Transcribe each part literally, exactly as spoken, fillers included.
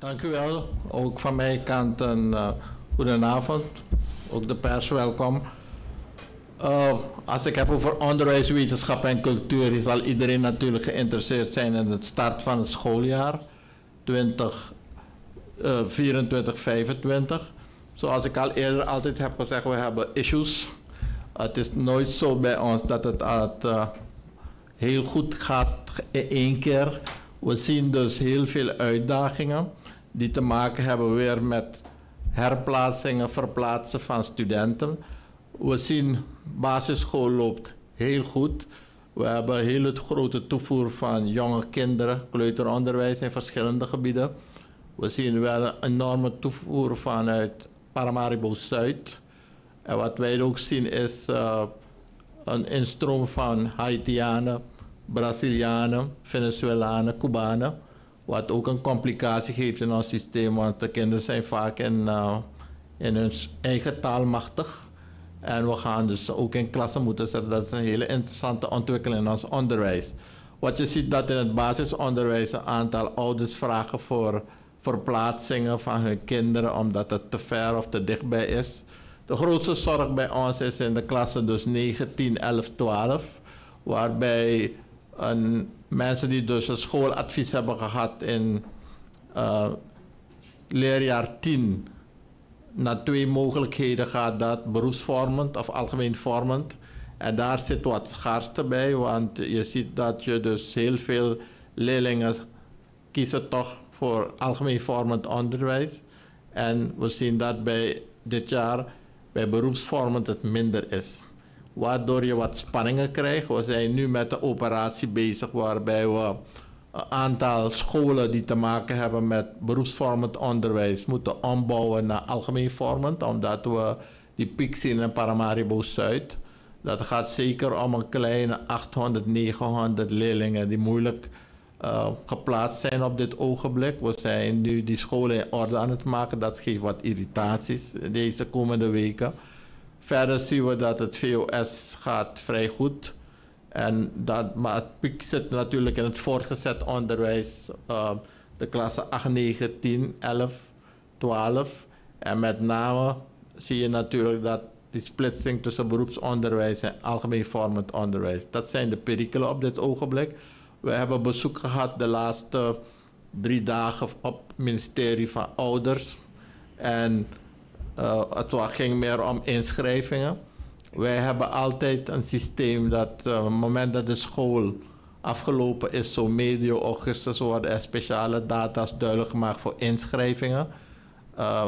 Dank u wel. Ook van mijn kant een uh, goedenavond. Ook de pers welkom. Uh, als ik heb over onderwijs, wetenschap en cultuur, zal iedereen natuurlijk geïnteresseerd zijn in het start van het schooljaar twintig vierentwintig vijfentwintig. Zoals ik al eerder altijd heb gezegd, we hebben issues. Het is nooit zo bij ons dat het uh, heel goed gaat in één keer. We zien dus heel veel uitdagingen die te maken hebben weer met herplaatsingen, verplaatsen van studenten. We zien basisschool loopt heel goed. We hebben een hele grote toevoer van jonge kinderen, kleuteronderwijs in verschillende gebieden. We zien wel een enorme toevoer vanuit Paramaribo Zuid. En wat wij ook zien is uh, een instroom van Haitianen, Brazilianen, Venezolanen, Cubanen. Wat ook een complicatie geeft in ons systeem, want de kinderen zijn vaak in, uh, in hun eigen taal machtig. En we gaan dus ook in klassen moeten zetten. Dat is een hele interessante ontwikkeling in ons onderwijs. Wat je ziet dat in het basisonderwijs een aantal ouders vragen voor verplaatsingen van hun kinderen omdat het te ver of te dichtbij is. De grootste zorg bij ons is in de klassen dus negen, tien, elf, twaalf. Waarbij een, mensen die dus een schooladvies hebben gehad in uh, leerjaar tien... naar twee mogelijkheden gaat dat, beroepsvormend of algemeenvormend. En daar zit wat schaarste bij, want je ziet dat je dus heel veel leerlingen kiezen toch voor algemeenvormend onderwijs. En we zien dat bij dit jaar bij beroepsvormend het minder is. Waardoor je wat spanningen krijgt. We zijn nu met de operatie bezig waarbij we een aantal scholen die te maken hebben met beroepsvormend onderwijs moeten ombouwen naar algemeenvormend, omdat we die piek zien in Paramaribo Zuid. Dat gaat zeker om een kleine achthonderd, negenhonderd leerlingen die moeilijk uh, geplaatst zijn op dit ogenblik. We zijn nu die scholen in orde aan het maken. Dat geeft wat irritaties deze komende weken. Verder zien we dat het V O S gaat vrij goed. En dat, maar het piek zit natuurlijk in het voortgezet onderwijs, uh, de klassen acht, negen, tien, elf, twaalf. En met name zie je natuurlijk dat die splitsing tussen beroepsonderwijs en algemeenvormend onderwijs. Dat zijn de perikelen op dit ogenblik. We hebben bezoek gehad de laatste drie dagen op het ministerie van Ouders. En uh, het ging meer om inschrijvingen. Wij hebben altijd een systeem dat uh, op het moment dat de school afgelopen is, zo medio augustus, worden er speciale data's duidelijk gemaakt voor inschrijvingen. Uh,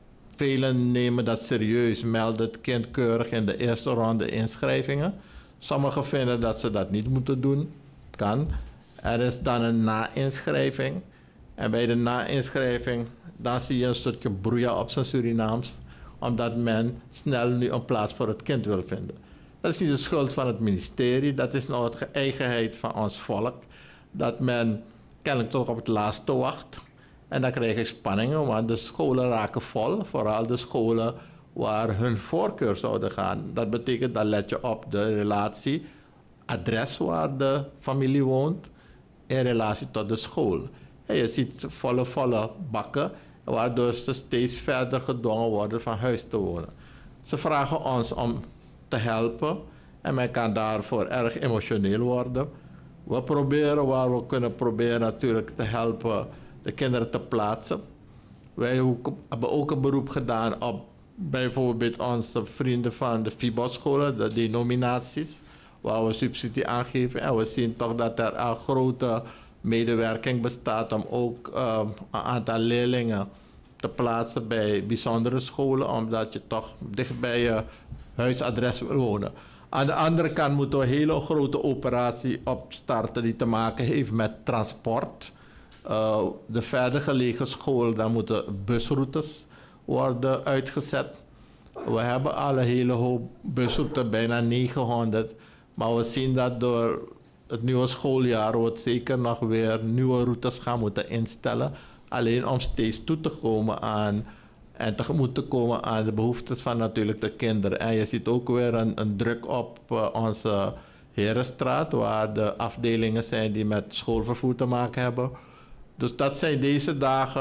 velen nemen dat serieus, melden het kind keurig in de eerste ronde inschrijvingen. Sommigen vinden dat ze dat niet moeten doen. Kan. Er is dan een na-inschrijving. En bij de na-inschrijving, dan zie je een stukje broeia op zijn Surinaams, omdat men snel nu een plaats voor het kind wil vinden. Dat is niet de schuld van het ministerie, dat is nou de eigenheid van ons volk, dat men kennelijk toch op het laatste wacht. En dan krijg je spanningen, want de scholen raken vol, vooral de scholen waar hun voorkeur zouden gaan. Dat betekent, dat let je op de relatie, adres waar de familie woont, in relatie tot de school. En je ziet volle, volle bakken, waardoor ze steeds verder gedwongen worden van huis te wonen. Ze vragen ons om te helpen en men kan daarvoor erg emotioneel worden. We proberen waar we kunnen proberen natuurlijk te helpen de kinderen te plaatsen. Wij hebben ook een beroep gedaan op bijvoorbeeld onze vrienden van de FIBO-scholen, de denominaties, waar we subsidie aan geven. En we zien toch dat er een grote medewerking bestaat om ook uh, een aantal leerlingen te plaatsen bij bijzondere scholen, omdat je toch dicht bij je huisadres wil wonen. Aan de andere kant moeten we een hele grote operatie opstarten die te maken heeft met transport. Uh, de verder gelegen school, dan moeten busroutes worden uitgezet. We hebben al een hele hoop busroutes, bijna negenhonderd. Maar we zien dat door het nieuwe schooljaar we zeker nog weer nieuwe routes gaan moeten instellen. Alleen om steeds toe te komen aan en tegemoet te komen aan de behoeftes van natuurlijk de kinderen. En je ziet ook weer een, een druk op uh, onze Herenstraat, waar de afdelingen zijn die met schoolvervoer te maken hebben. Dus dat zijn deze dagen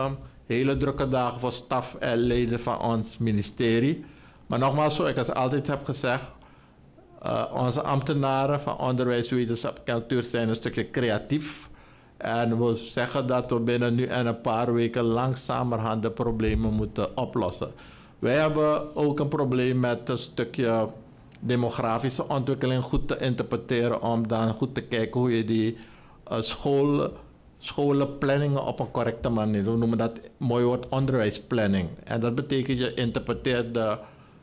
hele drukke dagen voor staf en leden van ons ministerie. Maar nogmaals, zoals ik het altijd heb gezegd, uh, onze ambtenaren van onderwijs, wetenschap en cultuur zijn een stukje creatief. En we zeggen dat we binnen nu en een paar weken langzamerhand de problemen moeten oplossen. Wij hebben ook een probleem met een stukje demografische ontwikkeling goed te interpreteren, om dan goed te kijken hoe je die uh, school, scholenplanningen op een correcte manier, we noemen dat mooi woord onderwijsplanning. En dat betekent je interpreteert de,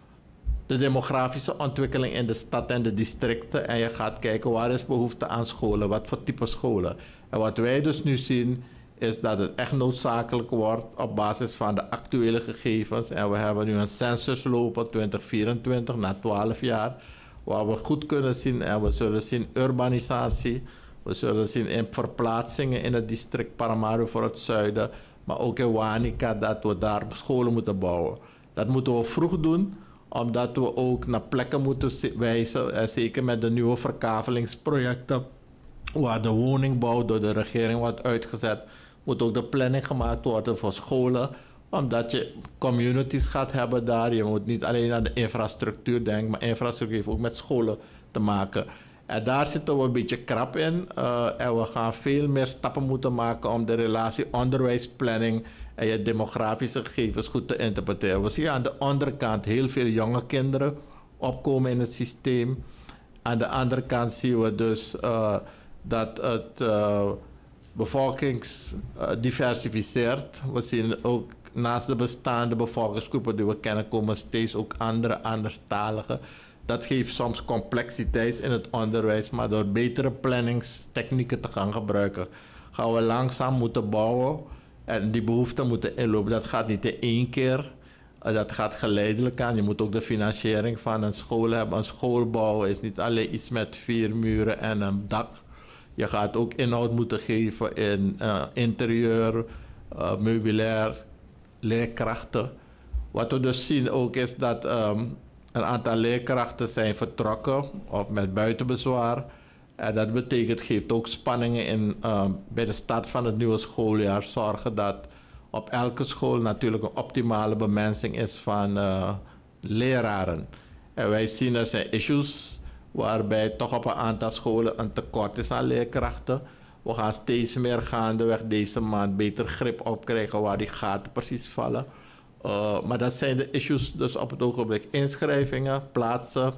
de demografische ontwikkeling in de stad en de districten en je gaat kijken waar is behoefte aan scholen, wat voor type scholen. En wat wij dus nu zien is dat het echt noodzakelijk wordt op basis van de actuele gegevens. En we hebben nu een census lopen twintig vierentwintig, na twaalf jaar, waar we goed kunnen zien en we zullen zien urbanisatie. We zullen zien in verplaatsingen in het district Paramaribo voor het zuiden, maar ook in Wanica dat we daar scholen moeten bouwen. Dat moeten we vroeg doen, omdat we ook naar plekken moeten wijzen, en zeker met de nieuwe verkavelingsprojecten, waar de woningbouw door de regering wordt uitgezet, moet ook de planning gemaakt worden voor scholen, omdat je communities gaat hebben daar. Je moet niet alleen aan de infrastructuur denken, maar infrastructuur heeft ook met scholen te maken. En daar zitten we een beetje krap in. Uh, en we gaan veel meer stappen moeten maken om de relatie onderwijsplanning en je demografische gegevens goed te interpreteren. We zien aan de andere kant heel veel jonge kinderen opkomen in het systeem. Aan de andere kant zien we dus uh, dat het uh, bevolkings uh, diversificeert. We zien ook naast de bestaande bevolkingsgroepen die we kennen, komen steeds ook andere anderstaligen. Dat geeft soms complexiteit in het onderwijs, maar door betere planningstechnieken te gaan gebruiken, gaan we langzaam moeten bouwen en die behoeften moeten inlopen. Dat gaat niet in één keer, dat gaat geleidelijk aan. Je moet ook de financiering van een school hebben. Een school bouwen is niet alleen iets met vier muren en een dak. Je gaat ook inhoud moeten geven in uh, interieur, uh, meubilair, leerkrachten. Wat we dus zien ook is dat um, een aantal leerkrachten zijn vertrokken of met buitenbezwaar. En dat betekent, geeft ook spanningen in, uh, bij de start van het nieuwe schooljaar. Zorgen dat op elke school natuurlijk een optimale bemensing is van uh, leraren. En wij zien er zijn issues waarbij toch op een aantal scholen een tekort is aan leerkrachten. We gaan steeds meer gaandeweg deze maand beter grip op krijgen waar die gaten precies vallen. Uh, maar dat zijn de issues dus op het ogenblik. Inschrijvingen, plaatsen,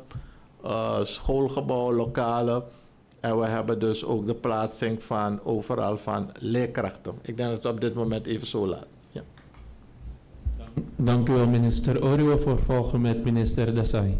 uh, schoolgebouwen, lokalen. En we hebben dus ook de plaatsing van overal van leerkrachten. Ik denk dat het op dit moment even zo laat. Ja. Dank u wel, minister. Ori, we vervolgen met minister Desai.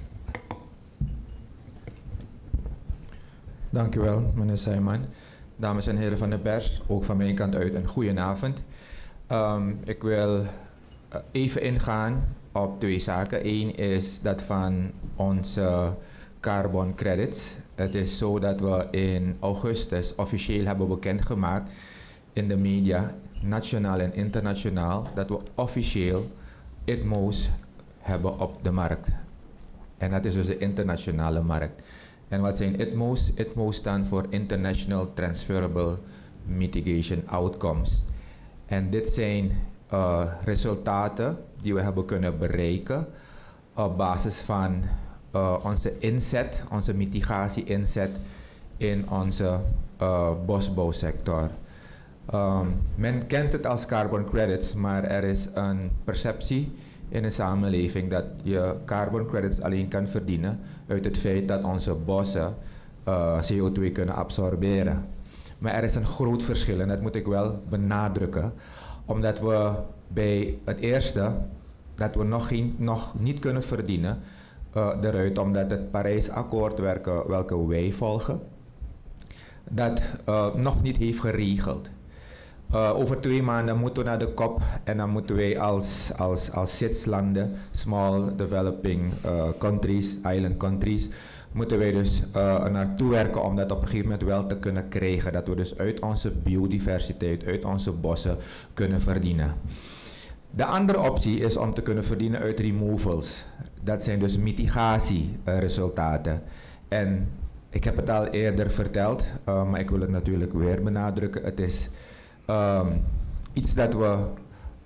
Dank u wel, meneer Seiman. Dames en heren van de pers, ook van mijn kant uit een goedenavond. Um, ik wil even ingaan op twee zaken. Eén is dat van onze carbon credits. Het is zo dat we in augustus officieel hebben bekendgemaakt in de media, nationaal en internationaal, dat we officieel I T M O's hebben op de markt. En dat is dus de internationale markt. En wat zijn I T M O's? I T M O's staan voor International Transferable Mitigation Outcomes. En dit zijn uh, resultaten die we hebben kunnen bereiken op basis van uh, onze inzet, onze mitigatie-inzet in onze uh, bosbouwsector. Um, men kent het als carbon credits, maar er is een perceptie in de samenleving dat je carbon credits alleen kan verdienen uit het feit dat onze bossen uh, C O twee kunnen absorberen. Maar er is een groot verschil en dat moet ik wel benadrukken, omdat we bij het eerste, dat we nog, geen, nog niet kunnen verdienen uh, eruit, omdat het Parijsakkoord welke, welke wij volgen, dat uh, nog niet heeft geregeld. Uh, over twee maanden moeten we naar de kop en dan moeten wij als, als, als S I T-landen, small developing uh, countries, island countries, moeten wij dus uh, naartoe werken om dat op een gegeven moment wel te kunnen krijgen. Dat we dus uit onze biodiversiteit, uit onze bossen kunnen verdienen. De andere optie is om te kunnen verdienen uit removals. Dat zijn dus mitigatieresultaten. En ik heb het al eerder verteld, uh, maar ik wil het natuurlijk weer benadrukken. Het is Um, iets dat we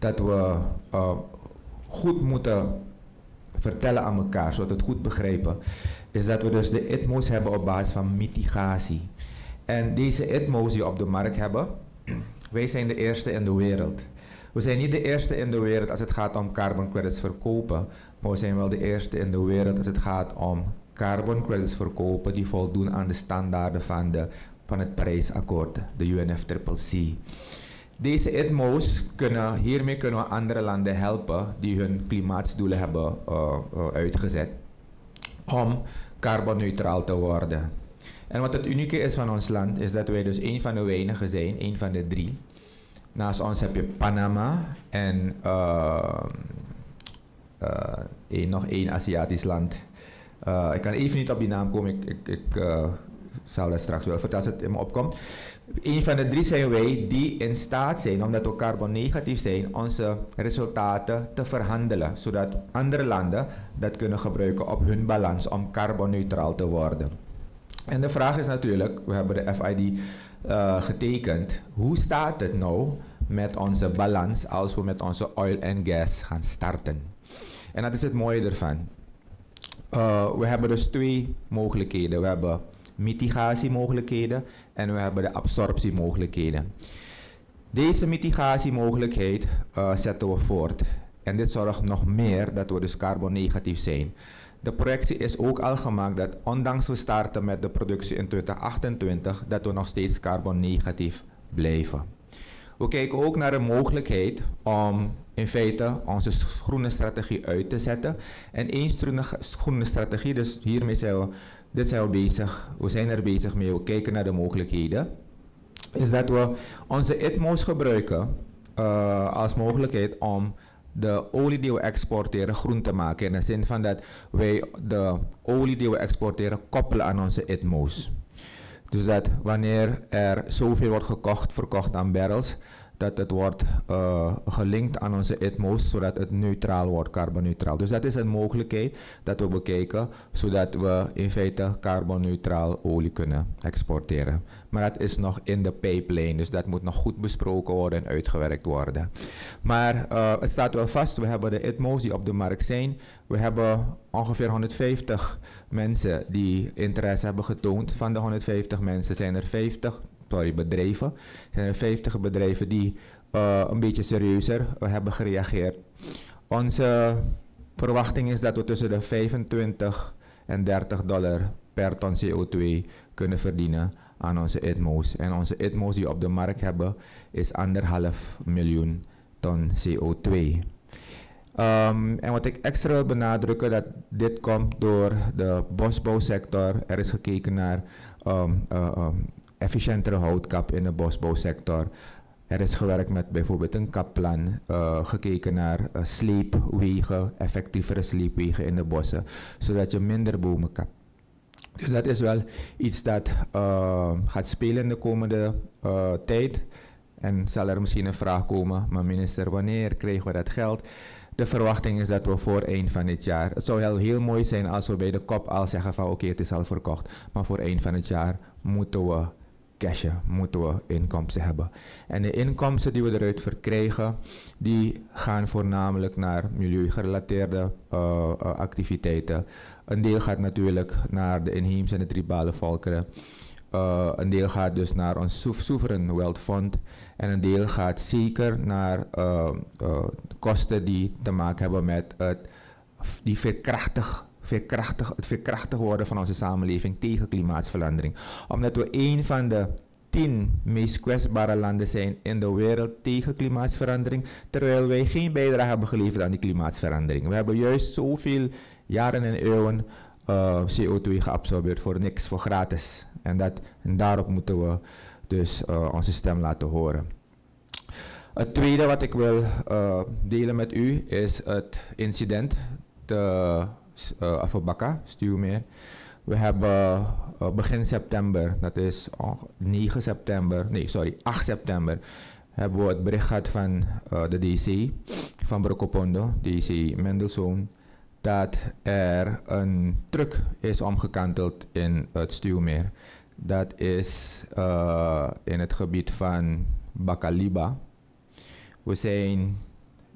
dat we uh, goed moeten vertellen aan elkaar, zodat we het goed begrijpen, is dat we dus de I T M O's hebben op basis van mitigatie. En deze I T M O's die we op de markt hebben, wij zijn de eerste in de wereld. We zijn niet de eerste in de wereld als het gaat om carbon credits verkopen, maar we zijn wel de eerste in de wereld als het gaat om carbon credits verkopen die voldoen aan de standaarden van, de, van het Parijsakkoord, de U N F C C C. Deze I T M O's kunnen, hiermee kunnen we andere landen helpen die hun klimaatdoelen hebben uh, uh, uitgezet om carbonneutraal te worden. En wat het unieke is van ons land is dat wij dus een van de weinigen zijn, een van de drie. Naast ons heb je Panama en uh, uh, een, nog één Aziatisch land. Uh, ik kan even niet op die naam komen, ik, ik, ik uh, zal dat straks wel vertellen als het in me opkomt. Een van de drie zijn wij die in staat zijn, omdat we carbonnegatief zijn, onze resultaten te verhandelen. Zodat andere landen dat kunnen gebruiken op hun balans om carbonneutraal te worden. En de vraag is natuurlijk, we hebben de F I D uh, getekend. Hoe staat het nou met onze balans als we met onze oil en gas gaan starten? En dat is het mooie ervan. Uh, we hebben dus twee mogelijkheden. We hebben mitigatiemogelijkheden en we hebben de absorptiemogelijkheden. Deze mitigatiemogelijkheid uh, zetten we voort. En dit zorgt nog meer dat we dus carbonnegatief zijn. De projectie is ook al gemaakt dat ondanks we starten met de productie in twintig achtentwintig, dat we nog steeds carbonnegatief blijven. We kijken ook naar de mogelijkheid om in feite onze groene strategie uit te zetten. En één groene strategie, dus hiermee zijn we, dit zijn we bezig, we zijn er bezig mee, we kijken naar de mogelijkheden, is dat we onze I T M O's gebruiken uh, als mogelijkheid om de olie die we exporteren groen te maken. In de zin van dat wij de olie die we exporteren koppelen aan onze I T M O's. Dus dat wanneer er zoveel wordt gekocht, verkocht aan barrels, dat het wordt uh, gelinkt aan onze I T M O's, zodat het neutraal wordt, carbonneutraal. Dus dat is een mogelijkheid dat we bekijken, zodat we in feite carbonneutraal olie kunnen exporteren. Maar dat is nog in de pipeline, dus dat moet nog goed besproken worden en uitgewerkt worden. Maar uh, het staat wel vast, we hebben de I T M O's die op de markt zijn. We hebben ongeveer honderdvijftig mensen die interesse hebben getoond. Van de honderdvijftig mensen zijn er vijftig sorry, bedrijven. zijn er vijftig bedrijven die uh, een beetje serieuzer uh, hebben gereageerd. Onze verwachting is dat we tussen de vijfentwintig en dertig dollar per ton C O twee kunnen verdienen aan onze I T M O's. En onze I T M O's die we op de markt hebben is anderhalf miljoen ton C O twee. Um, en wat ik extra wil benadrukken, dat dit komt door de bosbouwsector. Er is gekeken naar um, uh, um, efficiëntere houtkap in de bosbouwsector. Er is gewerkt met bijvoorbeeld een kapplan, uh, gekeken naar uh, sleepwegen, effectievere sleepwegen in de bossen, zodat je minder bomen kapt. Dus dat is wel iets dat uh, gaat spelen in de komende uh, tijd. En zal er misschien een vraag komen, maar minister, wanneer krijgen we dat geld? De verwachting is dat we voor eind van dit jaar, het zou heel, heel mooi zijn als we bij de kop al zeggen van oké, okay, het is al verkocht. Maar voor eind van het jaar moeten we cashen, moeten we inkomsten hebben. En de inkomsten die we eruit verkrijgen, die gaan voornamelijk naar milieugerelateerde uh, uh, activiteiten. Een deel gaat natuurlijk naar de inheemse en de tribale volkeren. Uh, een deel gaat dus naar ons Sovereign Wealth Fund en een deel gaat zeker naar uh, uh, kosten die te maken hebben met het, die veerkrachtig, veerkrachtig, het veerkrachtig worden van onze samenleving tegen klimaatverandering. Omdat we een van de tien meest kwetsbare landen zijn in de wereld tegen klimaatverandering, terwijl wij geen bijdrage hebben geleverd aan die klimaatverandering. We hebben juist zoveel jaren en eeuwen uh, C O twee geabsorbeerd voor niks, voor gratis. En, dat, en daarop moeten we dus uh, onze stem laten horen. Het tweede wat ik wil uh, delen met u is het incident te uh, Afobaka, Stuwmeer. We hebben uh, begin september, dat is oh, negen september, nee sorry, acht september, hebben we het bericht gehad van uh, de D C van Brokopondo, D C Mendelssohn, dat er een truck is omgekanteld in het Stuwmeer. Dat is uh, in het gebied van Bakaliba. We zijn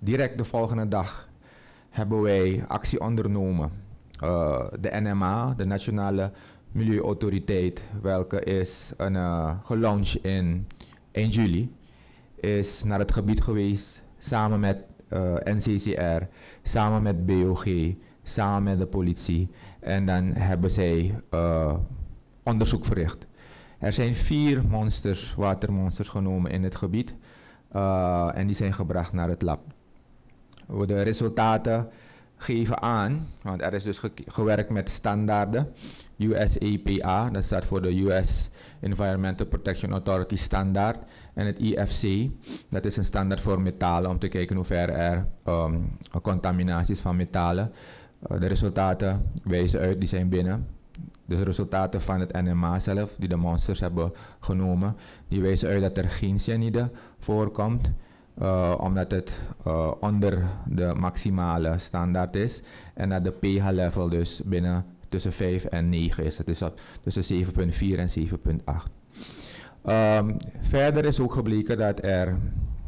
direct de volgende dag hebben wij actie ondernomen. Uh, de N M A, de Nationale Milieuautoriteit, welke is een, uh, gelaunched in eind juli, is naar het gebied geweest samen met uh, N C C R, samen met B O G, samen met de politie. En dan hebben zij uh, onderzoek verricht. Er zijn vier monsters, watermonsters genomen in het gebied. Uh, en die zijn gebracht naar het lab. De resultaten geven aan, want er is dus ge gewerkt met standaarden. U S E P A, dat staat voor de U S Environmental Protection Authority standaard. En het I F C, dat is een standaard voor metalen, om te kijken hoe ver er um, contaminaties van metalen. Uh, de resultaten wijzen uit, die zijn binnen. Dus de resultaten van het N M A zelf, die de monsters hebben genomen, die wijzen uit dat er geen cyanide voorkomt. Uh, omdat het uh, onder de maximale standaard is. En dat de pH-level dus binnen tussen vijf en negen is. Dat is op tussen zeven komma vier en zeven komma acht. Um, verder is ook gebleken dat er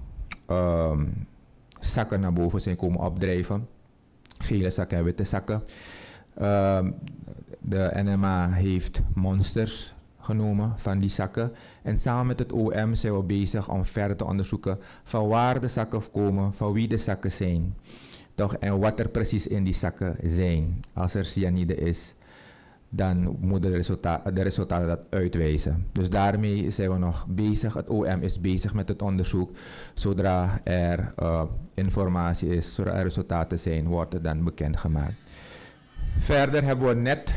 um, zakken naar boven zijn komen opdrijven. Gele zakken en witte zakken. Um, de N M A heeft monsters genomen van die zakken. En samen met het O M zijn we bezig om verder te onderzoeken van waar de zakken komen, van wie de zakken zijn. Toch, en wat er precies in die zakken zijn. Als er cyanide is, dan moeten de, resulta de resultaten dat uitwijzen. Dus daarmee zijn we nog bezig. Het O M is bezig met het onderzoek. Zodra er uh, informatie is, zodra er resultaten zijn, wordt het dan bekendgemaakt. Verder hebben we net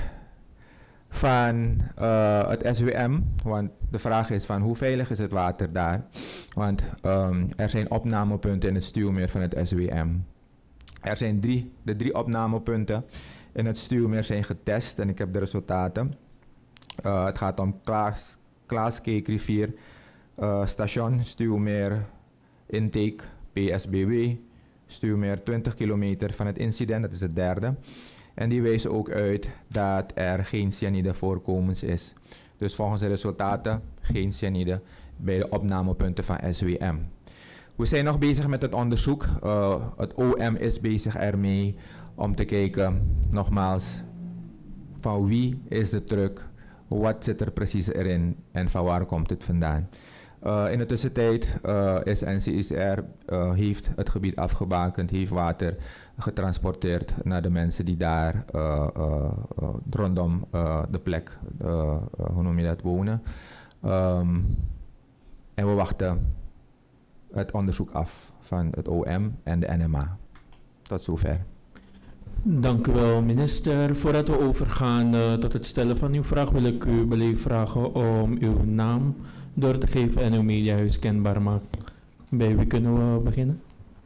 van uh, het S W M, want de vraag is van hoe veilig is het water daar? Want um, er zijn opnamepunten in het stuwmeer van het S W M. Er zijn drie, de drie opnamepunten in het stuwmeer zijn getest en ik heb de resultaten. Uh, het gaat om Klaas, Klaaskeekrivier, uh, station, stuwmeer, intake, P S B W, stuwmeer twintig kilometer van het incident, dat is het derde. En die wijzen ook uit dat er geen cyanide voorkomens is. Dus volgens de resultaten geen cyanide bij de opnamepunten van S W M. We zijn nog bezig met het onderzoek. Uh, het O M is bezig ermee om te kijken, nogmaals, van wie is de truck, wat zit er precies erin en van waar komt het vandaan. Uh, in de tussentijd uh, is N C C R uh, heeft het gebied afgebakend, heeft water getransporteerd naar de mensen die daar uh, uh, uh, rondom uh, de plek, uh, uh, hoe noem je dat, wonen. Um, en we wachten het onderzoek af van het O M en de N M A. Tot zover. Dank u wel, minister. Voordat we overgaan uh, tot het stellen van uw vraag, wil ik u beleefd vragen om uw naam door te geven en uw mediahuis kenbaar maken. Bij wie kunnen we beginnen?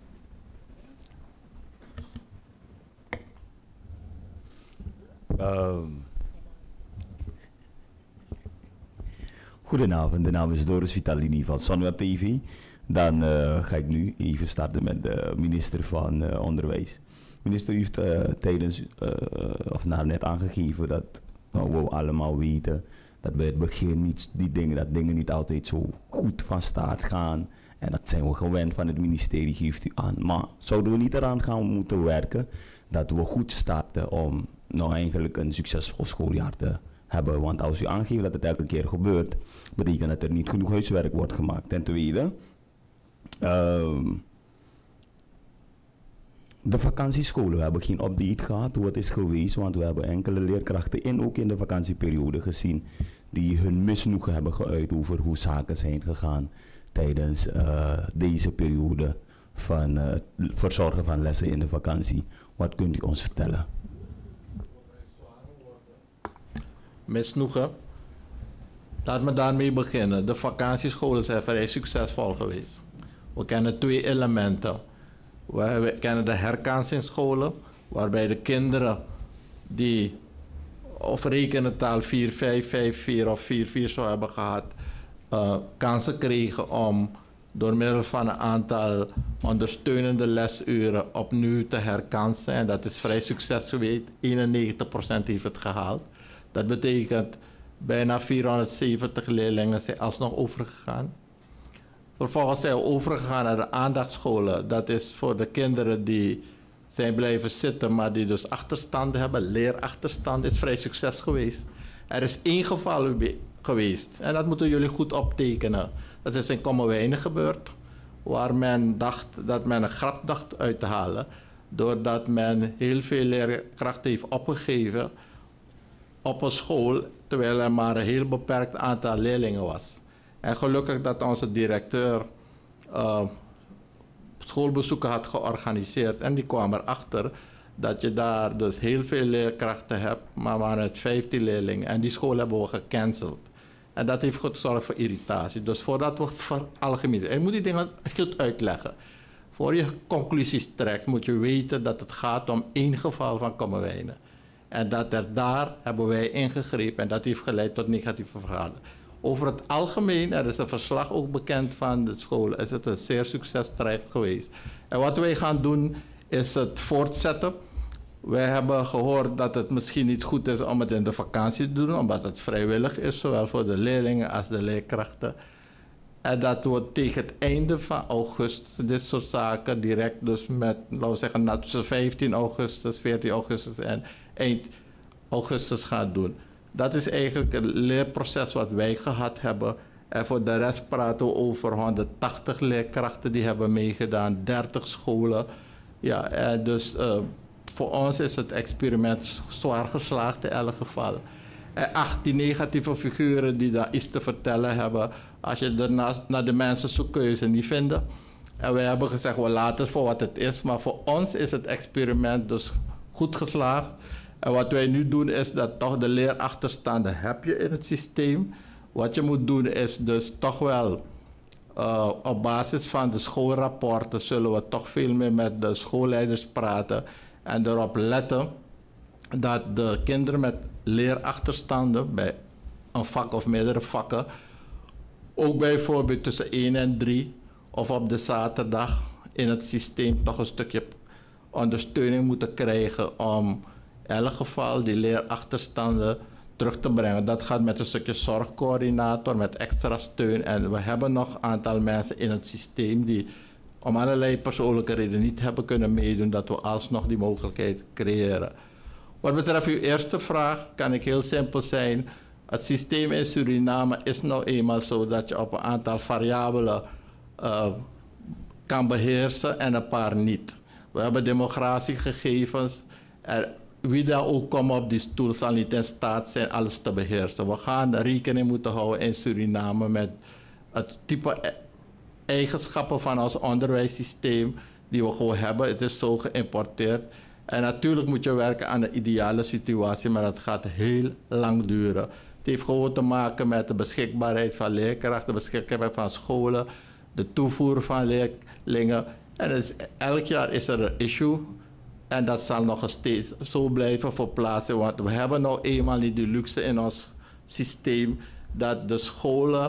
Uh, Goedenavond, de naam is Doris Vitalini van Sunweb T V. Dan uh, ga ik nu even starten met de minister van uh, Onderwijs. Minister heeft uh, tijdens, uh, of nou net aangegeven dat nou, we allemaal weten dat bij het begin niet, die dingen, dat dingen niet altijd zo goed van start gaan. En dat zijn we gewend van het ministerie, geeft u aan. Maar zouden we niet eraan gaan moeten werken dat we goed starten om nou eigenlijk een succesvol schooljaar te hebben? Want als u aangeeft dat het elke keer gebeurt, betekent dat er niet genoeg huiswerk wordt gemaakt. Ten tweede, uh, de vakantiescholen, we hebben geen update gehad hoe het is geweest, want we hebben enkele leerkrachten in, ook in de vakantieperiode gezien, die hun misnoegen hebben geuit over hoe zaken zijn gegaan tijdens uh, deze periode van uh, verzorgen van lessen in de vakantie. Wat kunt u ons vertellen? Misnoegen. Laat me daarmee beginnen. De vakantiescholen zijn vrij succesvol geweest. We kennen twee elementen. We kennen de herkansingscholen, waarbij de kinderen die of rekenentaal vier vijf vijf vier of vier vier zou hebben gehad, uh, kansen kregen om door middel van een aantal ondersteunende lesuren opnieuw te herkansen. En dat is vrij succes geweest. eenennegentig procent heeft het gehaald. Dat betekent bijna vierhonderdzeventig leerlingen zijn alsnog overgegaan. Vervolgens zijn we overgegaan naar de aandachtscholen. Dat is voor de kinderen die zijn blijven zitten, maar die dus achterstanden hebben. Leerachterstand is vrij succes geweest. Er is één geval geweest en dat moeten jullie goed optekenen. Dat is in Kommerwijnen gebeurd, waar men dacht dat men een grap dacht uit te halen, doordat men heel veel leerkrachten heeft opgegeven op een school, terwijl er maar een heel beperkt aantal leerlingen was. En gelukkig dat onze directeur uh, schoolbezoeken had georganiseerd en die kwam erachter dat je daar dus heel veel leerkrachten hebt, maar maar met vijftien leerlingen. En die school hebben we gecanceld. En dat heeft gezorgd voor irritatie. Dus voordat we veralgemenen, en je moet die dingen goed uitleggen. Voor je conclusies trekt, moet je weten dat het gaat om één geval van Kommerwijnen. En dat er daar hebben wij ingegrepen en dat heeft geleid tot negatieve verhalen. Over het algemeen, er is een verslag ook bekend van de school, is het een zeer succesrijk geweest. En wat wij gaan doen is het voortzetten. Wij hebben gehoord dat het misschien niet goed is om het in de vakantie te doen, omdat het vrijwillig is, zowel voor de leerlingen als de leerkrachten. En dat we tegen het einde van augustus dit soort zaken direct dus met, laten we zeggen, tussen vijftien augustus, veertien augustus en eind augustus gaan doen. Dat is eigenlijk het leerproces wat wij gehad hebben. En voor de rest praten we over honderdtachtig leerkrachten die hebben meegedaan, dertig scholen. Ja, en dus uh, voor ons is het experiment zwaar geslaagd in elk geval. En achttien negatieve figuren die daar iets te vertellen hebben. Als je daarnaast naar de mensen zoekt, kun je ze niet vinden. En wij hebben gezegd, we laten het voor wat het is. Maar voor ons is het experiment dus goed geslaagd. En wat wij nu doen is dat toch de leerachterstanden heb je in het systeem. Wat je moet doen is dus toch wel uh, op basis van de schoolrapporten zullen we toch veel meer met de schoolleiders praten. En erop letten dat de kinderen met leerachterstanden bij een vak of meerdere vakken, ook bijvoorbeeld tussen één en drie of op de zaterdag in het systeem toch een stukje ondersteuning moeten krijgen om in elk geval die leerachterstanden terug te brengen. Dat gaat met een stukje zorgcoördinator, met extra steun. En we hebben nog een aantal mensen in het systeem die om allerlei persoonlijke redenen niet hebben kunnen meedoen, dat we alsnog die mogelijkheid creëren. Wat betreft uw eerste vraag kan ik heel simpel zijn. Het systeem in Suriname is nou eenmaal zo dat je op een aantal variabelen uh, kan beheersen en een paar niet. We hebben demografiegegevens. En wie daar ook komt op die stoel zal niet in staat zijn alles te beheersen. We gaan rekening moeten houden in Suriname met het type eigenschappen van ons onderwijssysteem die we gewoon hebben. Het is zo geïmporteerd. En natuurlijk moet je werken aan de ideale situatie, maar dat gaat heel lang duren. Het heeft gewoon te maken met de beschikbaarheid van leerkrachten, de beschikbaarheid van scholen, de toevoer van leerlingen. En dus elk jaar is er een issue. En dat zal nog steeds zo blijven verplaatsen, want we hebben nou eenmaal niet de luxe in ons systeem dat de scholen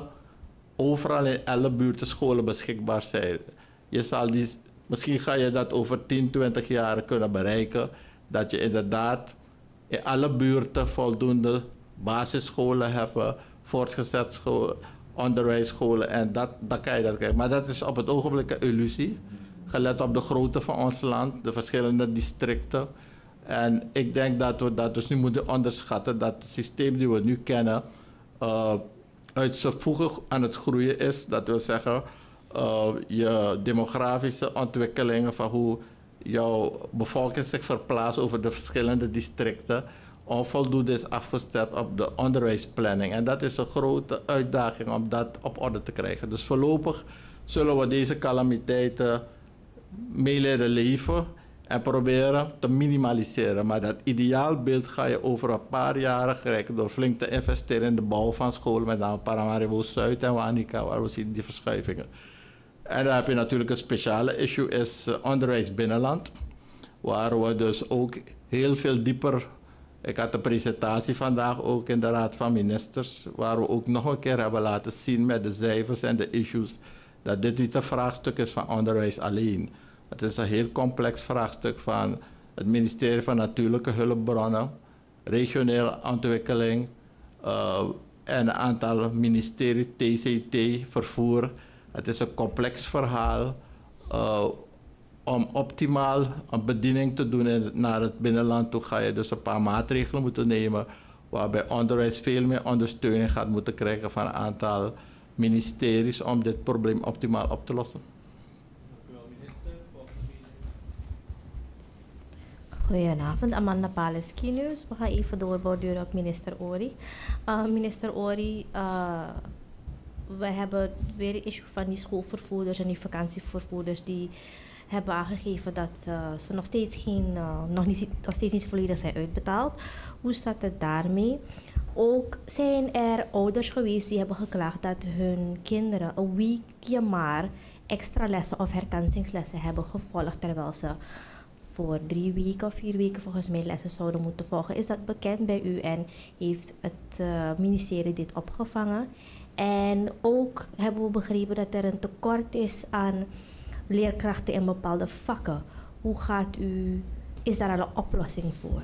overal in alle buurten scholen beschikbaar zijn. Je zal die, misschien ga je dat over tien, twintig jaar kunnen bereiken, dat je inderdaad in alle buurten voldoende basisscholen hebt, voortgezet scholen, onderwijsscholen en dat, dan kan je dat krijgen. Maar dat is op het ogenblik een illusie. Gelet op de grootte van ons land, de verschillende districten. En ik denk dat we dat dus niet moeten onderschatten, dat het systeem die we nu kennen uh, uit zijn voegen aan het groeien is. Dat wil zeggen, uh, je demografische ontwikkelingen van hoe jouw bevolking zich verplaatst over de verschillende districten onvoldoende is afgestemd op de onderwijsplanning. En dat is een grote uitdaging om dat op orde te krijgen. Dus voorlopig zullen we deze calamiteiten mee leren leven en proberen te minimaliseren. Maar dat ideaalbeeld ga je over een paar jaren krijgen door flink te investeren in de bouw van scholen, met name Paramaribo Zuid en Wanica, waar we zien die verschuivingen. En dan heb je natuurlijk een speciale issue, is uh, onderwijs binnenland, waar we dus ook heel veel dieper. Ik had een presentatie vandaag ook in de Raad van Ministers, waar we ook nog een keer hebben laten zien met de cijfers en de issues, dat dit niet een vraagstuk is van onderwijs alleen. Het is een heel complex vraagstuk van het ministerie van Natuurlijke Hulpbronnen, regionale ontwikkeling uh, en een aantal ministeries, T C T, vervoer, Het is een complex verhaal. Uh, om optimaal een bediening te doen in, naar het binnenland toe ga je dus een paar maatregelen moeten nemen. Waarbij onderwijs veel meer ondersteuning gaat moeten krijgen van een aantal ministeries om dit probleem optimaal op te lossen. Goedenavond, Amanda Paleski News. We gaan even doorborduren op minister Ori. Uh, minister Ori, uh, we hebben weer een issue van die schoolvervoerders en die vakantievervoerders die hebben aangegeven dat uh, ze nog steeds, geen, uh, nog, niet, nog steeds niet volledig zijn uitbetaald. Hoe staat het daarmee? Ook zijn er ouders geweest die hebben geklaagd dat hun kinderen een weekje maar extra lessen of herkansingslessen hebben gevolgd, terwijl ze voor drie weken of vier weken volgens mij lessen zouden moeten volgen. Is dat bekend bij u en heeft het uh, ministerie dit opgevangen? En ook hebben we begrepen dat er een tekort is aan leerkrachten in bepaalde vakken. Hoe gaat u, is daar al een oplossing voor?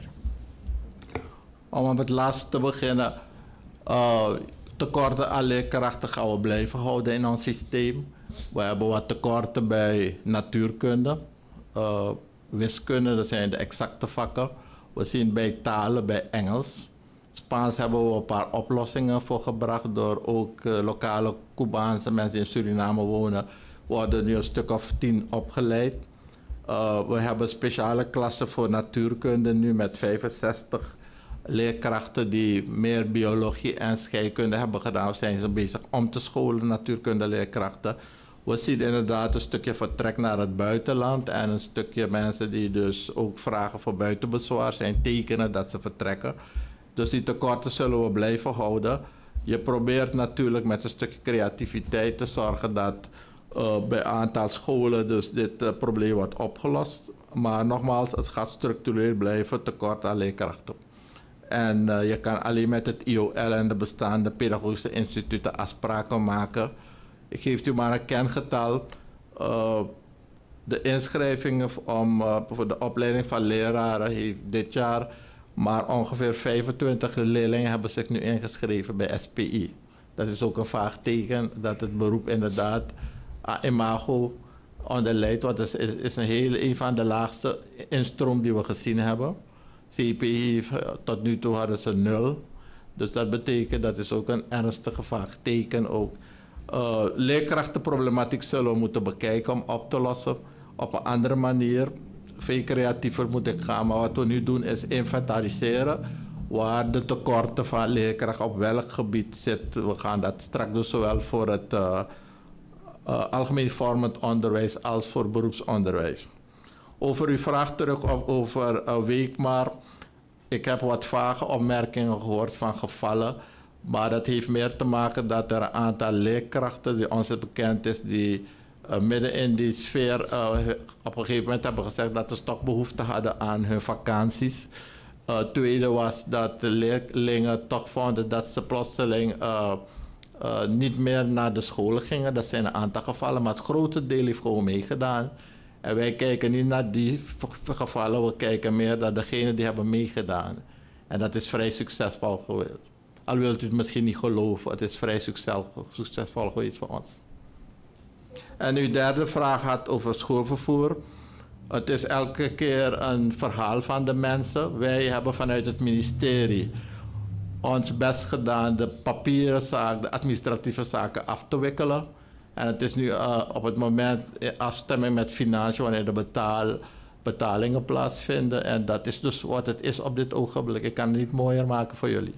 Om met het laatste te beginnen, uh, tekorten aan leerkrachten gaan we blijven houden in ons systeem. We hebben wat tekorten bij natuurkunde, uh, wiskunde, dat zijn de exacte vakken. We zien bij talen, bij Engels. Spaans hebben we een paar oplossingen voor gebracht door ook uh, lokale Cubaanse mensen die in Suriname wonen. Worden nu een stuk of tien opgeleid. Uh, we hebben speciale klassen voor natuurkunde nu met vijfenzestig leerkrachten die meer biologie en scheikunde hebben gedaan. We zijn ze bezig om te scholen, natuurkundeleerkrachten. We zien inderdaad een stukje vertrek naar het buitenland en een stukje mensen die dus ook vragen voor buitenbezwaar zijn tekenen dat ze vertrekken. Dus die tekorten zullen we blijven houden. Je probeert natuurlijk met een stukje creativiteit te zorgen dat uh, bij een aantal scholen dus dit uh, probleem wordt opgelost. Maar nogmaals, het gaat structureel blijven, tekort aan leerkrachten. En uh, je kan alleen met het I O L en de bestaande pedagogische instituten afspraken maken. Ik geef u maar een kengetal. Uh, de inschrijvingen om, uh, voor de opleiding van leraren heeft dit jaar maar ongeveer vijfentwintig leerlingen hebben zich nu ingeschreven bij S P I. Dat is ook een vaag teken dat het beroep inderdaad aan imago onderlijdt. Want het is, is een, hele, een van de laagste instroom die we gezien hebben. C P I tot nu toe hadden ze nul. Dus dat betekent, dat is ook een ernstige vaag teken ook. Uh, leerkrachtenproblematiek zullen we moeten bekijken om op te lossen op een andere manier. Veel creatiever moet ik gaan, maar wat we nu doen is inventariseren waar de tekorten van leerkrachten op welk gebied zitten. We gaan dat straks doen, zowel voor het uh, uh, algemeen vormend onderwijs als voor beroepsonderwijs. Over uw vraag terug over uh, Weekmaar. Ik heb wat vage opmerkingen gehoord van gevallen. Maar dat heeft meer te maken dat er een aantal leerkrachten die ons bekend is, die uh, midden in die sfeer uh, op een gegeven moment hebben gezegd dat ze toch behoefte hadden aan hun vakanties. Uh, tweede was dat de leerlingen toch vonden dat ze plotseling uh, uh, niet meer naar de scholen gingen. Dat zijn een aantal gevallen, maar het grote deel heeft gewoon meegedaan. En wij kijken niet naar die gevallen, we kijken meer naar degenen die hebben meegedaan. En dat is vrij succesvol geweest. Al wilt u het misschien niet geloven, het is vrij succesvol, succesvol geweest voor ons. En uw derde vraag gaat over schoolvervoer. Het is elke keer een verhaal van de mensen. Wij hebben vanuit het ministerie ons best gedaan de papieren zaken, de administratieve zaken af te wikkelen. En het is nu uh, op het moment in afstemming met financiën wanneer de betaal, betalingen plaatsvinden. En dat is dus wat het is op dit ogenblik. Ik kan het niet mooier maken voor jullie.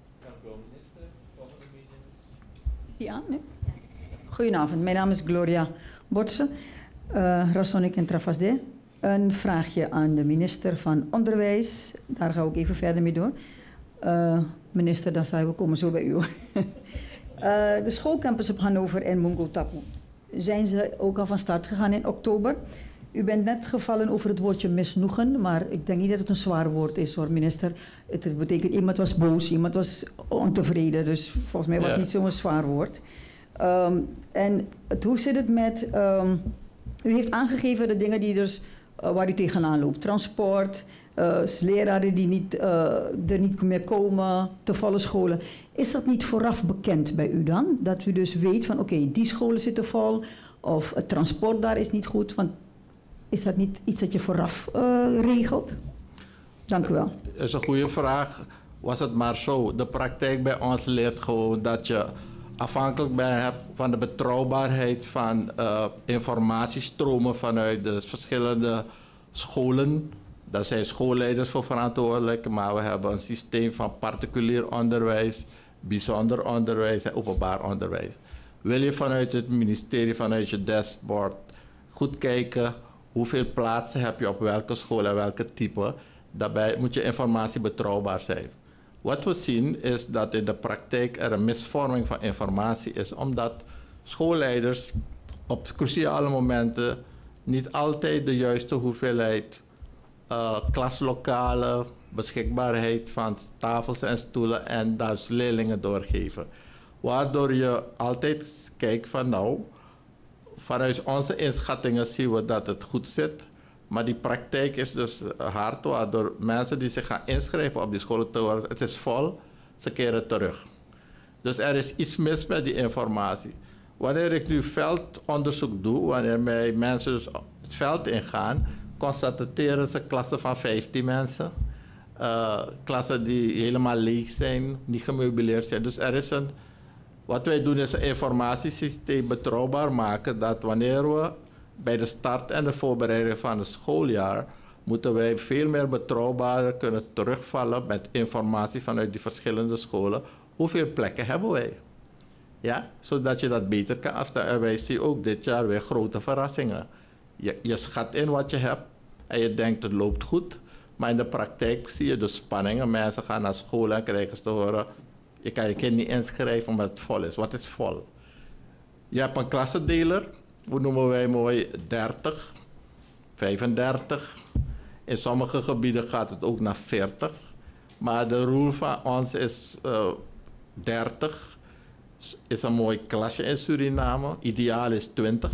Ja, nee. Goedenavond, mijn naam is Gloria Botse, uh, Rasonik en Travasde. Een vraagje aan de minister van Onderwijs. Daar ga ik even verder mee door. Uh, minister, dan zijn we komen zo bij u. uh, de schoolcampus op Hannover en Mungo Tapu. Zijn ze ook al van start gegaan in oktober? U bent net gevallen over het woordje misnoegen, maar ik denk niet dat het een zwaar woord is hoor, minister. Het betekent iemand was boos, iemand was ontevreden, dus volgens mij was het ja. niet zo'n zwaar woord. Um, en het, hoe zit het met, um, u heeft aangegeven de dingen die dus, uh, waar u tegenaan loopt, transport, uh, leraren die niet, uh, er niet meer komen, te volle scholen. Is dat niet vooraf bekend bij u dan? Dat u dus weet van oké, okay, die scholen zitten vol of het transport daar is niet goed. Want is dat niet iets dat je vooraf uh, regelt? Dank u wel. Dat is een goede vraag. Was het maar zo. De praktijk bij ons leert gewoon dat je afhankelijk bent van de betrouwbaarheid van uh, informatiestromen vanuit de verschillende scholen. Daar zijn schoolleiders voor verantwoordelijk, maar we hebben een systeem van particulier onderwijs, bijzonder onderwijs en openbaar onderwijs. Wil je vanuit het ministerie, vanuit je dashboard goed kijken hoeveel plaatsen heb je op welke school en welke type, daarbij moet je informatie betrouwbaar zijn. Wat we zien is dat in de praktijk er een misvorming van informatie is, omdat schoolleiders op cruciale momenten niet altijd de juiste hoeveelheid uh, klaslokalen, beschikbaarheid van tafels en stoelen en dus leerlingen doorgeven. Waardoor je altijd kijkt van nou, vanuit onze inschattingen zien we dat het goed zit. Maar die praktijk is dus hard, waardoor mensen die zich gaan inschrijven op die scholen te worden, het is vol, ze keren terug. Dus er is iets mis met die informatie. Wanneer ik nu veldonderzoek doe, wanneer mij mensen dus het veld ingaan, constateren ze klassen van vijftien mensen. Uh, klassen die helemaal leeg zijn, niet gemeubileerd zijn. Dus er is een, wat wij doen is een informatiesysteem betrouwbaar maken, dat wanneer we bij de start en de voorbereiding van het schooljaar moeten wij veel meer betrouwbaar kunnen terugvallen met informatie vanuit die verschillende scholen. Hoeveel plekken hebben wij? Ja, zodat je dat beter kan afstellen. En wij zien ook dit jaar weer grote verrassingen. Je, je schat in wat je hebt en je denkt het loopt goed. Maar in de praktijk zie je de spanningen. Mensen gaan naar school en krijgen te horen, je kan je kind niet inschrijven omdat het vol is. Wat is vol? Je hebt een klassendeler. Hoe noemen wij mooi dertig, vijfendertig. In sommige gebieden gaat het ook naar veertig. Maar de rule van ons is uh, dertig. Is een mooi klasje in Suriname. Ideaal is twintig.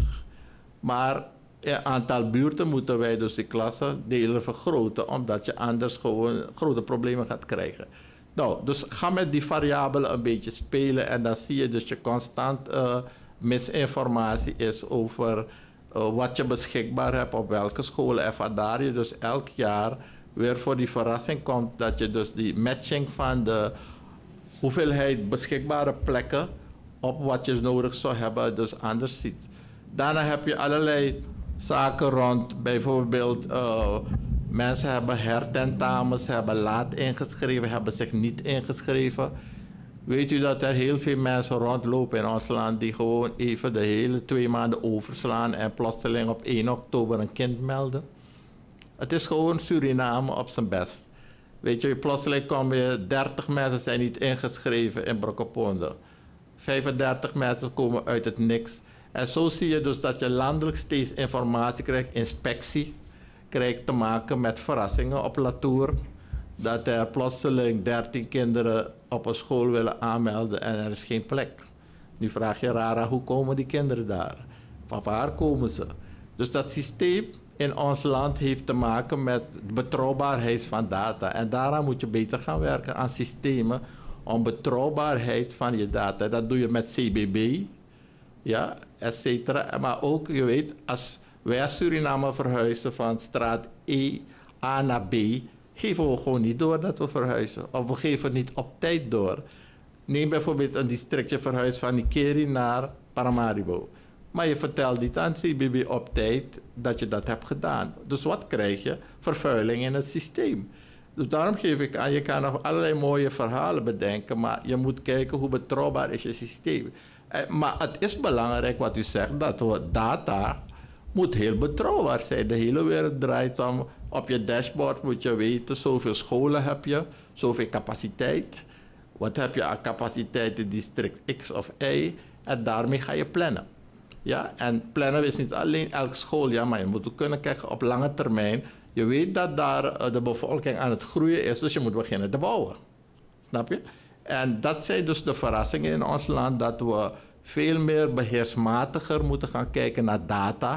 Maar in aantal buurten moeten wij dus die klassendelen vergroten, omdat je anders gewoon grote problemen gaat krijgen. Nou, dus ga met die variabelen een beetje spelen en dan zie je dus je constant uh, misinformatie is over uh, wat je beschikbaar hebt op welke scholen. En vandaar je dus elk jaar weer voor die verrassing komt dat je dus die matching van de hoeveelheid beschikbare plekken op wat je nodig zou hebben dus anders ziet. Daarna heb je allerlei zaken rond, bijvoorbeeld uh, mensen hebben hertentamens, hebben laat ingeschreven, hebben zich niet ingeschreven. Weet u dat er heel veel mensen rondlopen in ons land die gewoon even de hele twee maanden overslaan en plotseling op één oktober een kind melden? Het is gewoon Suriname op zijn best. Weet je, plotseling kom je, dertig mensen zijn niet ingeschreven in Brokopondo. vijfendertig mensen komen uit het niks. En zo zie je dus dat je landelijk steeds informatie krijgt, inspectie krijgt te maken met verrassingen op Latour. Dat er plotseling dertien kinderen op een school willen aanmelden en er is geen plek. Nu vraag je Rara, hoe komen die kinderen daar? Van waar komen ze? Dus dat systeem in ons land heeft te maken met de betrouwbaarheid van data. En daaraan moet je beter gaan werken aan systemen om betrouwbaarheid van je data. Dat doe je met C B B, ja, et cetera. Maar ook, je weet, als wij als Suriname verhuizen van straat E, A naar B, geven we gewoon niet door dat we verhuizen. Of we geven het niet op tijd door. Neem bijvoorbeeld een districtje verhuis van Nikeri naar Paramaribo. Maar je vertelt niet aan C B B op tijd dat je dat hebt gedaan. Dus wat krijg je? Vervuiling in het systeem. Dus daarom geef ik aan, je kan nog allerlei mooie verhalen bedenken, maar je moet kijken hoe betrouwbaar is je systeem. Maar het is belangrijk wat u zegt, dat we data moet heel betrouwbaar zijn. De hele wereld draait om, op je dashboard moet je weten, zoveel scholen heb je, zoveel capaciteit. Wat heb je aan capaciteit in district X of Y? En daarmee ga je plannen. Ja? En plannen is niet alleen elk schooljaar, maar je moet ook kunnen kijken op lange termijn. Je weet dat daar de bevolking aan het groeien is, dus je moet beginnen te bouwen. Snap je? En dat zijn dus de verrassingen in ons land, dat we veel meer beheersmatiger moeten gaan kijken naar data.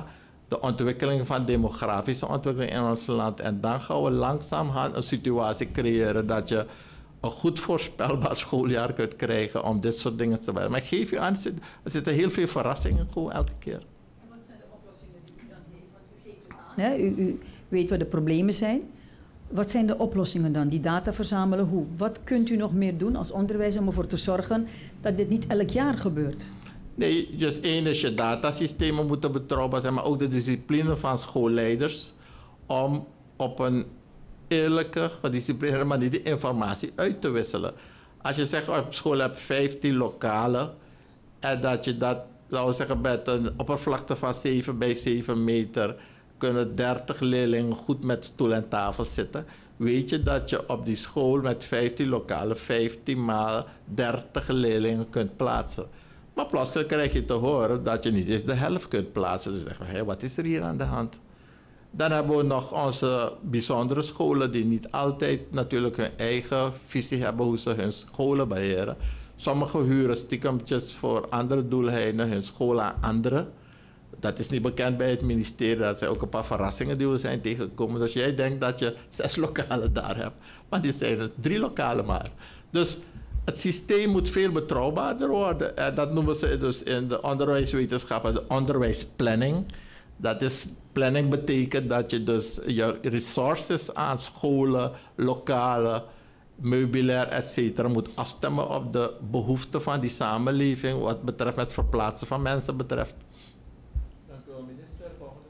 de ontwikkeling van demografische ontwikkeling in ons land. En dan gaan we langzamerhand een situatie creëren dat je een goed voorspelbaar schooljaar kunt krijgen om dit soort dingen te doen. Maar ik geef je aan, er zitten, er zitten heel veel verrassingen gewoon elke keer. En wat zijn de oplossingen die u dan heeft? Want u geeft het aan. Hè? U, u weet wat de problemen zijn. Wat zijn de oplossingen dan? Die data verzamelen, hoe? Wat kunt u nog meer doen als onderwijzer om ervoor te zorgen dat dit niet elk jaar gebeurt? Nee, dus één is je datasystemen moeten betrouwbaar zijn, maar ook de discipline van schoolleiders om op een eerlijke, gedisciplineerde manier die informatie uit te wisselen. Als je zegt op school heb je vijftien lokalen en dat je dat, laten we zeggen, met een oppervlakte van zeven bij zeven meter kunnen dertig leerlingen goed met stoel en tafel zitten. Weet je dat je op die school met vijftien lokalen vijftien maal dertig leerlingen kunt plaatsen. Maar plotseling krijg je te horen dat je niet eens de helft kunt plaatsen. Dus zeggen we, hé, wat is er hier aan de hand? Dan hebben we nog onze bijzondere scholen die niet altijd natuurlijk hun eigen visie hebben hoe ze hun scholen beheren. Sommigen huren stiekemtjes voor andere doeleinden hun school aan anderen. Dat is niet bekend bij het ministerie. Dat zijn ook een paar verrassingen die we zijn tegengekomen. Dus jij denkt dat je zes lokalen daar hebt. Maar die zijn er drie lokalen maar. Dus het systeem moet veel betrouwbaarder worden. En dat noemen ze dus in de onderwijswetenschappen de onderwijsplanning. Dat is, planning betekent dat je dus je resources aan scholen, lokalen, meubilair, et cetera moet afstemmen op de behoeften van die samenleving wat betreft het verplaatsen van mensen betreft. Dank u wel, minister. Volgende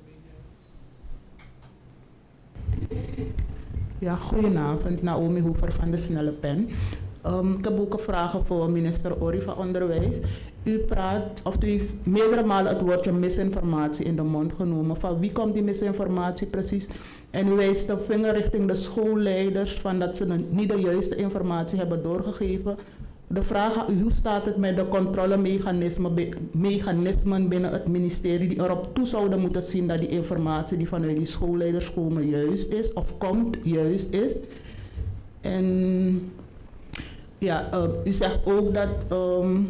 media. Ja, goedenavond. Naomi Hoever van de Snelle Pen. Um, ik heb ook een vraag voor minister Ory van Onderwijs. U praat, of u heeft meerdere malen het woordje misinformatie in de mond genomen. Van wie komt die misinformatie precies? En u wijst de vinger richting de schoolleiders van dat ze niet de juiste informatie hebben doorgegeven. De vraag aan u, hoe staat het met de controlemechanismen binnen het ministerie die erop toe zouden moeten zien dat die informatie die vanuit die schoolleiders komen juist is of komt juist is? En ja, uh, u zegt ook dat, um,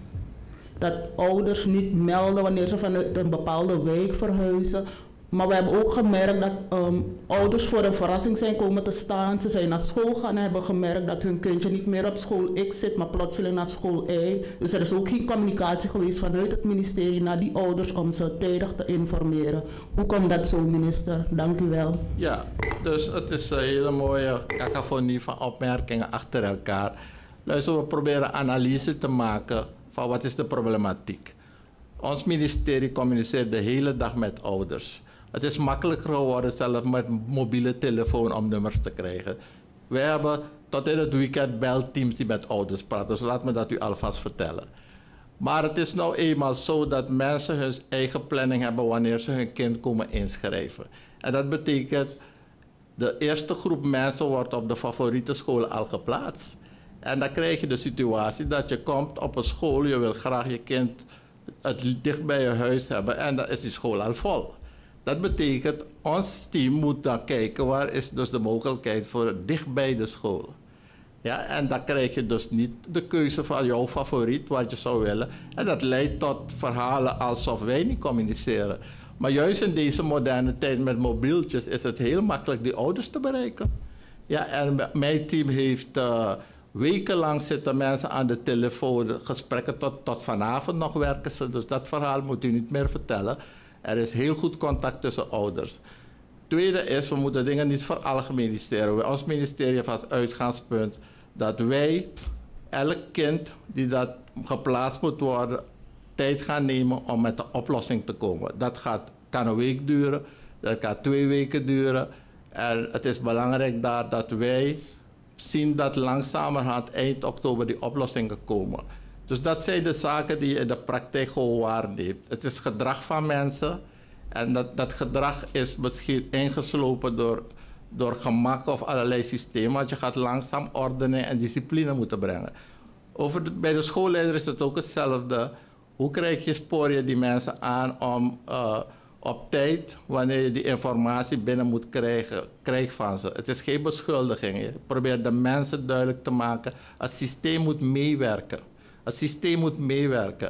dat ouders niet melden wanneer ze vanuit een bepaalde wijk verhuizen. Maar we hebben ook gemerkt dat um, ouders voor een verrassing zijn komen te staan. Ze zijn naar school gegaan en hebben gemerkt dat hun kindje niet meer op school X zit, maar plotseling naar school Y. Dus er is ook geen communicatie geweest vanuit het ministerie naar die ouders om ze tijdig te informeren. Hoe komt dat zo, minister? Dank u wel. Ja, dus het is een hele mooie cacophonie van opmerkingen achter elkaar. Dus we proberen analyse te maken van wat is de problematiek. Ons ministerie communiceert de hele dag met ouders. Het is makkelijker geworden zelfs met mobiele telefoon om nummers te krijgen. Wij hebben tot in het weekend belteams die met ouders praten. Dus laat me dat u alvast vertellen. Maar het is nou eenmaal zo dat mensen hun eigen planning hebben wanneer ze hun kind komen inschrijven. En dat betekent, de eerste groep mensen wordt op de favoriete school al geplaatst. En dan krijg je de situatie dat je komt op een school, je wil graag je kind het dicht bij je huis hebben en dan is die school al vol. Dat betekent, ons team moet dan kijken waar is dus de mogelijkheid voor dicht bij de school. Ja, en dan krijg je dus niet de keuze van jouw favoriet, wat je zou willen. En dat leidt tot verhalen alsof wij niet communiceren. Maar juist in deze moderne tijd met mobieltjes is het heel makkelijk die ouders te bereiken. Ja, en mijn team heeft uh, wekenlang zitten mensen aan de telefoon, gesprekken tot, tot vanavond nog werken ze. Dus dat verhaal moet u niet meer vertellen. Er is heel goed contact tussen ouders. Tweede is, we moeten dingen niet veralgemeniseren. Ons ministerie heeft als uitgangspunt dat wij elk kind die dat geplaatst moet worden, tijd gaan nemen om met de oplossing te komen. Dat gaat, kan een week duren, dat kan twee weken duren. En het is belangrijk daar dat wij zien dat langzamerhand eind oktober die oplossingen komen. Dus dat zijn de zaken die je in de praktijk gewoon waarneemt. Het is gedrag van mensen en dat, dat gedrag is misschien ingeslopen door, door gemak of allerlei systemen, want je gaat langzaam ordening en discipline moeten brengen. Over de, bij de schoolleider is het ook hetzelfde. Hoe krijg je, spoor je die mensen aan om uh, op tijd, wanneer je die informatie binnen moet krijgen, krijg van ze. Het is geen beschuldiging. Je probeert de mensen duidelijk te maken. Het systeem moet meewerken. Het systeem moet meewerken.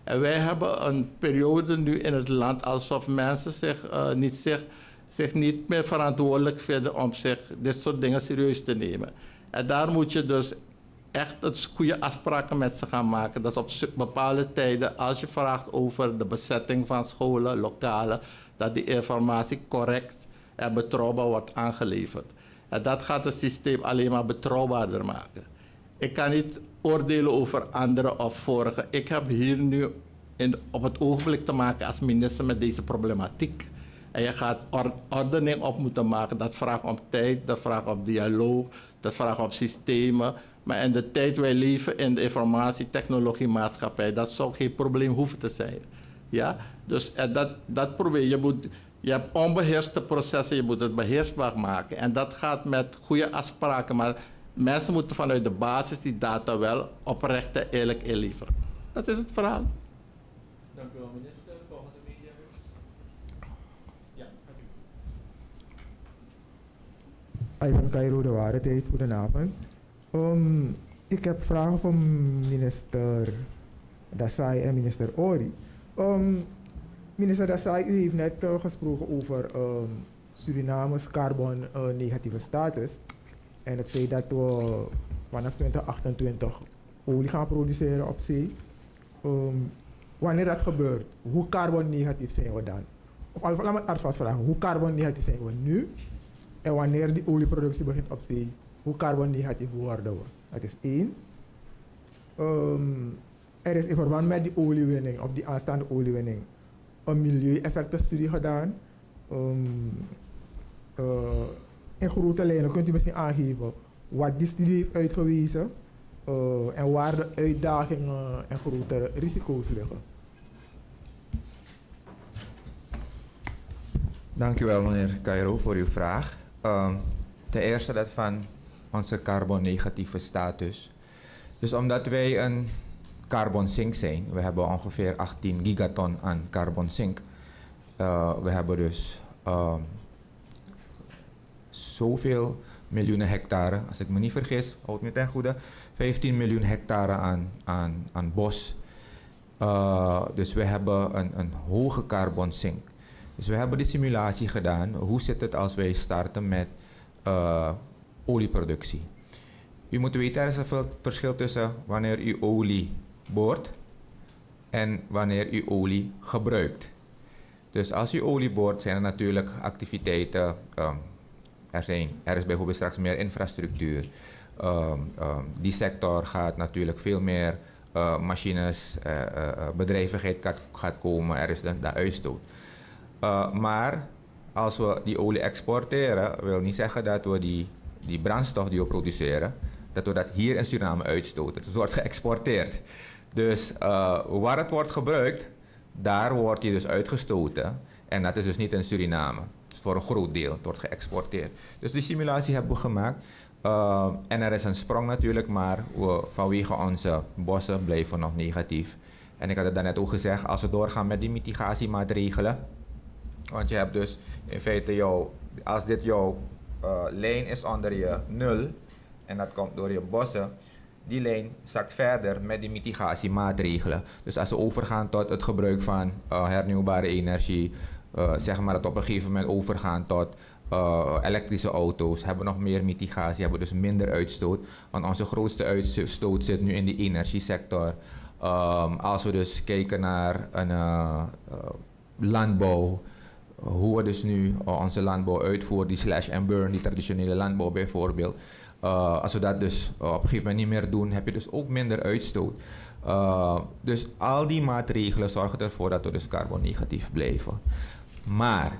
En wij hebben een periode nu in het land alsof mensen zich, uh, niet, zich, zich niet meer verantwoordelijk vinden om zich dit soort dingen serieus te nemen. En daar moet je dus echt goede afspraken met ze gaan maken. Dat op bepaalde tijden, als je vraagt over de bezetting van scholen, lokalen, dat die informatie correct en betrouwbaar wordt aangeleverd. En dat gaat het systeem alleen maar betrouwbaarder maken. Ik kan niet oordelen over anderen of vorige. Ik heb hier nu in, op het ogenblik te maken als minister met deze problematiek. En je gaat or, ordening op moeten maken. Dat vraagt om tijd, dat vraagt om dialoog, dat vraagt om systemen. Maar in de tijd wij leven in de informatietechnologiemaatschappij, dat zou geen probleem hoeven te zijn. Ja? Dus en dat, dat probeer je. Moet, je hebt onbeheerste processen, je moet het beheersbaar maken. En dat gaat met goede afspraken. Maar mensen moeten vanuit de basis die data wel oprecht en eerlijk inleveren. Dat is het verhaal. Dank u wel, minister. Volgende mediahuis. Ja, Ivan Cairo, de Ware Tijd. Goedenavond. Um, ik heb vragen van minister Dasai en minister Ori. Um, minister Dasai, u heeft net uh, gesproken over um, Suriname's carbon-negatieve status. En het feit dat we vanaf twintig achtentwintig olie gaan produceren op zee. Um, wanneer dat gebeurt, hoe carbon-negatief zijn we dan? Of, laat me het alvast vragen, hoe carbon-negatief zijn we nu? En wanneer die olieproductie begint op zee, hoe carbon-negatief worden we? Dat is één. Um, er is in verband met die oliewinning, of die aanstaande oliewinning, een milieueffectenstudie gedaan. Um, uh, in grote lijnen kunt u misschien aangeven wat die studie heeft uitgewezen uh, en waar de uitdagingen en grote risico's liggen. Dank u wel, meneer Cairo, voor uw vraag. Um, ten eerste dat van onze carbon-negatieve status. Dus omdat wij een carbon sink zijn, we hebben ongeveer achttien gigaton aan carbon sink. Uh, we hebben dus uh, zoveel miljoenen hectare, als ik me niet vergis, houd me ten goede, vijftien miljoen hectare aan, aan, aan bos. Uh, dus we hebben een, een hoge carbon sink. Dus we hebben die simulatie gedaan. Hoe zit het als wij starten met uh, olieproductie? U moet weten, er is een verschil tussen wanneer u olie boort en wanneer u olie gebruikt. Dus als u olie boort, zijn er natuurlijk activiteiten. Um, er, zijn, er is bijvoorbeeld straks meer infrastructuur. Um, um, die sector gaat natuurlijk veel meer uh, machines, uh, uh, bedrijvigheid gaat, gaat komen. Er is de, de uitstoot. Uh, maar als we die olie exporteren, wil niet zeggen dat we die, die brandstof die we produceren, dat we dat hier in Suriname uitstoten. Het wordt geëxporteerd. Dus uh, waar het wordt gebruikt, daar wordt die dus uitgestoten. En dat is dus niet in Suriname. Dus voor een groot deel. Het wordt geëxporteerd. Dus die simulatie hebben we gemaakt. Uh, en er is een sprong natuurlijk, maar we, vanwege onze bossen blijven nog negatief. En ik had het daarnet ook gezegd, als we doorgaan met die mitigatiemaatregelen. Want je hebt dus in feite jouw, als dit jouw uh, lijn is onder je nul en dat komt door je bossen, die lijn zakt verder met die mitigatiemaatregelen. Dus als we overgaan tot het gebruik van uh, hernieuwbare energie, uh, zeg maar dat op een gegeven moment overgaan tot uh, elektrische auto's, hebben we nog meer mitigatie, hebben we dus minder uitstoot. Want onze grootste uitstoot zit nu in de energiesector. Um, als we dus kijken naar een uh, uh, landbouw, hoe we dus nu uh, onze landbouw uitvoeren, die slash and burn, die traditionele landbouw bijvoorbeeld. Uh, als we dat dus uh, op een gegeven moment niet meer doen, heb je dus ook minder uitstoot. Uh, dus al die maatregelen zorgen ervoor dat we dus carbon-negatief blijven. Maar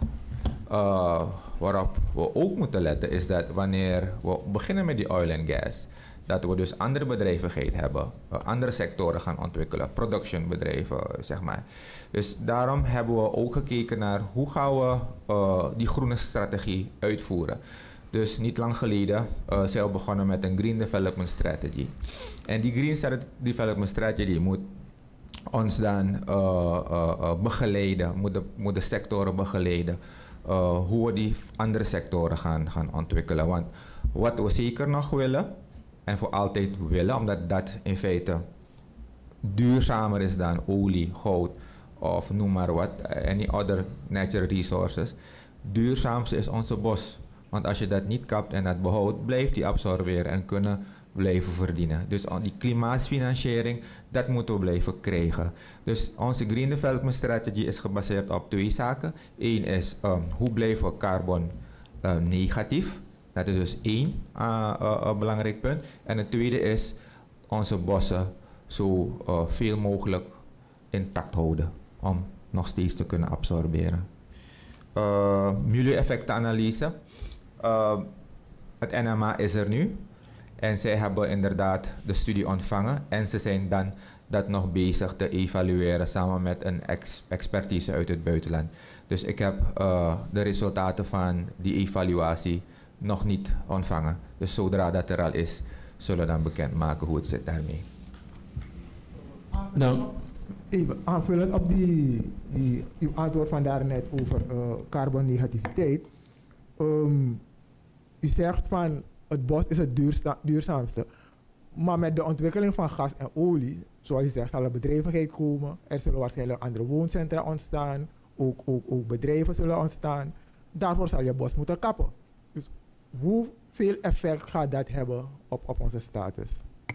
uh, waarop we ook moeten letten is dat wanneer we beginnen met die oil en gas, dat we dus andere bedrijvigheid hebben, uh, andere sectoren gaan ontwikkelen, productionbedrijven, zeg maar. Dus daarom hebben we ook gekeken naar hoe gaan we uh, die groene strategie uitvoeren. Dus niet lang geleden uh, zijn we begonnen met een Green Development Strategy. En die Green Development Strategy moet ons dan uh, uh, uh, begeleiden, moet de, moet de sectoren begeleiden. Uh, hoe we die andere sectoren gaan, gaan ontwikkelen. Want wat we zeker nog willen, en voor altijd willen, omdat dat in feite duurzamer is dan olie, goud of noem maar wat, any other natural resources. Duurzaamste is onze bos. Want als je dat niet kapt en dat behoudt, blijft die absorberen en kunnen blijven verdienen. Dus die klimaatsfinanciering, dat moeten we blijven krijgen. Dus onze Green Development Strategy is gebaseerd op twee zaken. Eén is, um, hoe blijven we carbon uh, negatief? Dat is dus één uh, uh, uh, belangrijk punt. En het tweede is, onze bossen zo uh, veel mogelijk intact houden. Om nog steeds te kunnen absorberen. Uh, milieueffectenanalyse. Uh, het N M A is er nu. En zij hebben inderdaad de studie ontvangen. En ze zijn dan dat nog bezig te evalueren samen met een ex expertise uit het buitenland. Dus ik heb uh, de resultaten van die evaluatie nog niet ontvangen. Dus zodra dat er al is, zullen we dan bekendmaken hoe het zit daarmee. Nou. Even aanvullend op die, die, uw antwoord van daarnet over uh, carbonnegativiteit. Um, u zegt van het bos is het duursta, duurzaamste. Maar met de ontwikkeling van gas en olie, zoals je zegt, zal er bedrijvigheid komen. Er zullen waarschijnlijk andere wooncentra ontstaan. Ook, ook, ook bedrijven zullen ontstaan. Daarvoor zal je bos moeten kappen. Dus hoeveel effect gaat dat hebben op, op onze status?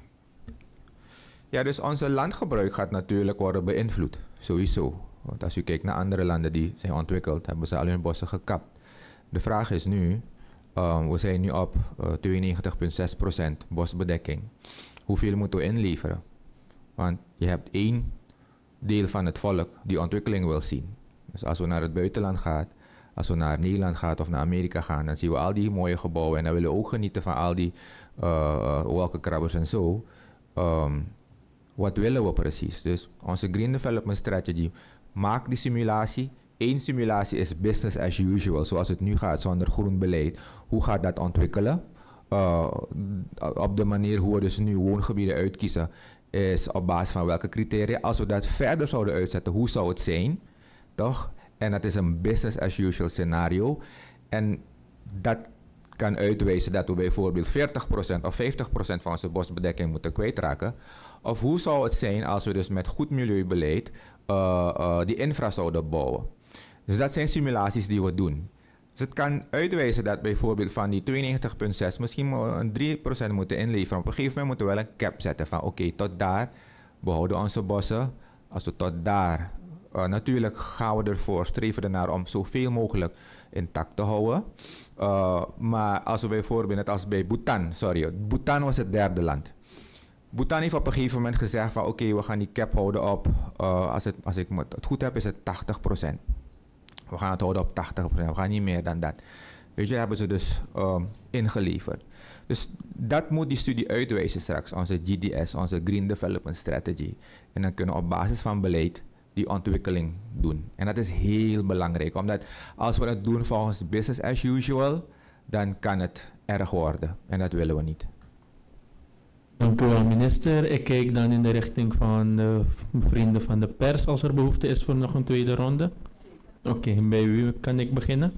Ja, dus onze landgebruik gaat natuurlijk worden beïnvloed. Sowieso. Want als u kijkt naar andere landen die zijn ontwikkeld, hebben ze al hun bossen gekapt. De vraag is nu, um, we zijn nu op uh, tweeënnegentig komma zes procent bosbedekking. Hoeveel moeten we inleveren? Want je hebt één deel van het volk die ontwikkeling wil zien. Dus als we naar het buitenland gaan, als we naar Nederland gaan of naar Amerika gaan, dan zien we al die mooie gebouwen en dan willen we ook genieten van al die uh, wolkenkrabbers en zo. Um, wat willen we precies? Dus onze Green Development Strategy maakt die simulatie. Eén simulatie is business as usual, zoals het nu gaat zonder groen beleid. Hoe gaat dat ontwikkelen? Uh, op de manier hoe we dus nu woongebieden uitkiezen, is op basis van welke criteria. Als we dat verder zouden uitzetten, hoe zou het zijn? Toch? En dat is een business as usual scenario. En dat kan uitwijzen dat we bijvoorbeeld veertig procent of vijftig procent van onze bosbedekking moeten kwijtraken. Of hoe zou het zijn als we dus met goed milieubeleid uh, uh, die infra zouden bouwen. Dus dat zijn simulaties die we doen. Dus het kan uitwijzen dat bijvoorbeeld van die tweeënnegentig komma zes misschien een drie procent moeten inleveren. Op een gegeven moment moeten we wel een cap zetten van oké, okay, tot daar behouden onze bossen. Als we tot daar, uh, natuurlijk gaan we ervoor, streven ernaar om zoveel mogelijk intact te houden. Uh, maar als we bijvoorbeeld, net als bij Bhutan, sorry, Bhutan was het derde land. Bhutan heeft op een gegeven moment gezegd van oké, okay, we gaan die cap houden op, uh, als, het, als ik het goed heb is het tachtig procent. We gaan het houden op tachtig procent, we gaan niet meer dan dat. Weet je, hebben ze dus um, ingeleverd. Dus dat moet die studie uitwijzen straks, onze G D S, onze Green Development Strategy. En dan kunnen we op basis van beleid die ontwikkeling doen. En dat is heel belangrijk, omdat als we het doen volgens business as usual, dan kan het erg worden. En dat willen we niet. Dank u wel, minister. Ik kijk dan in de richting van de vrienden van de pers als er behoefte is voor nog een tweede ronde. Oké, okay, bij u kan ik beginnen.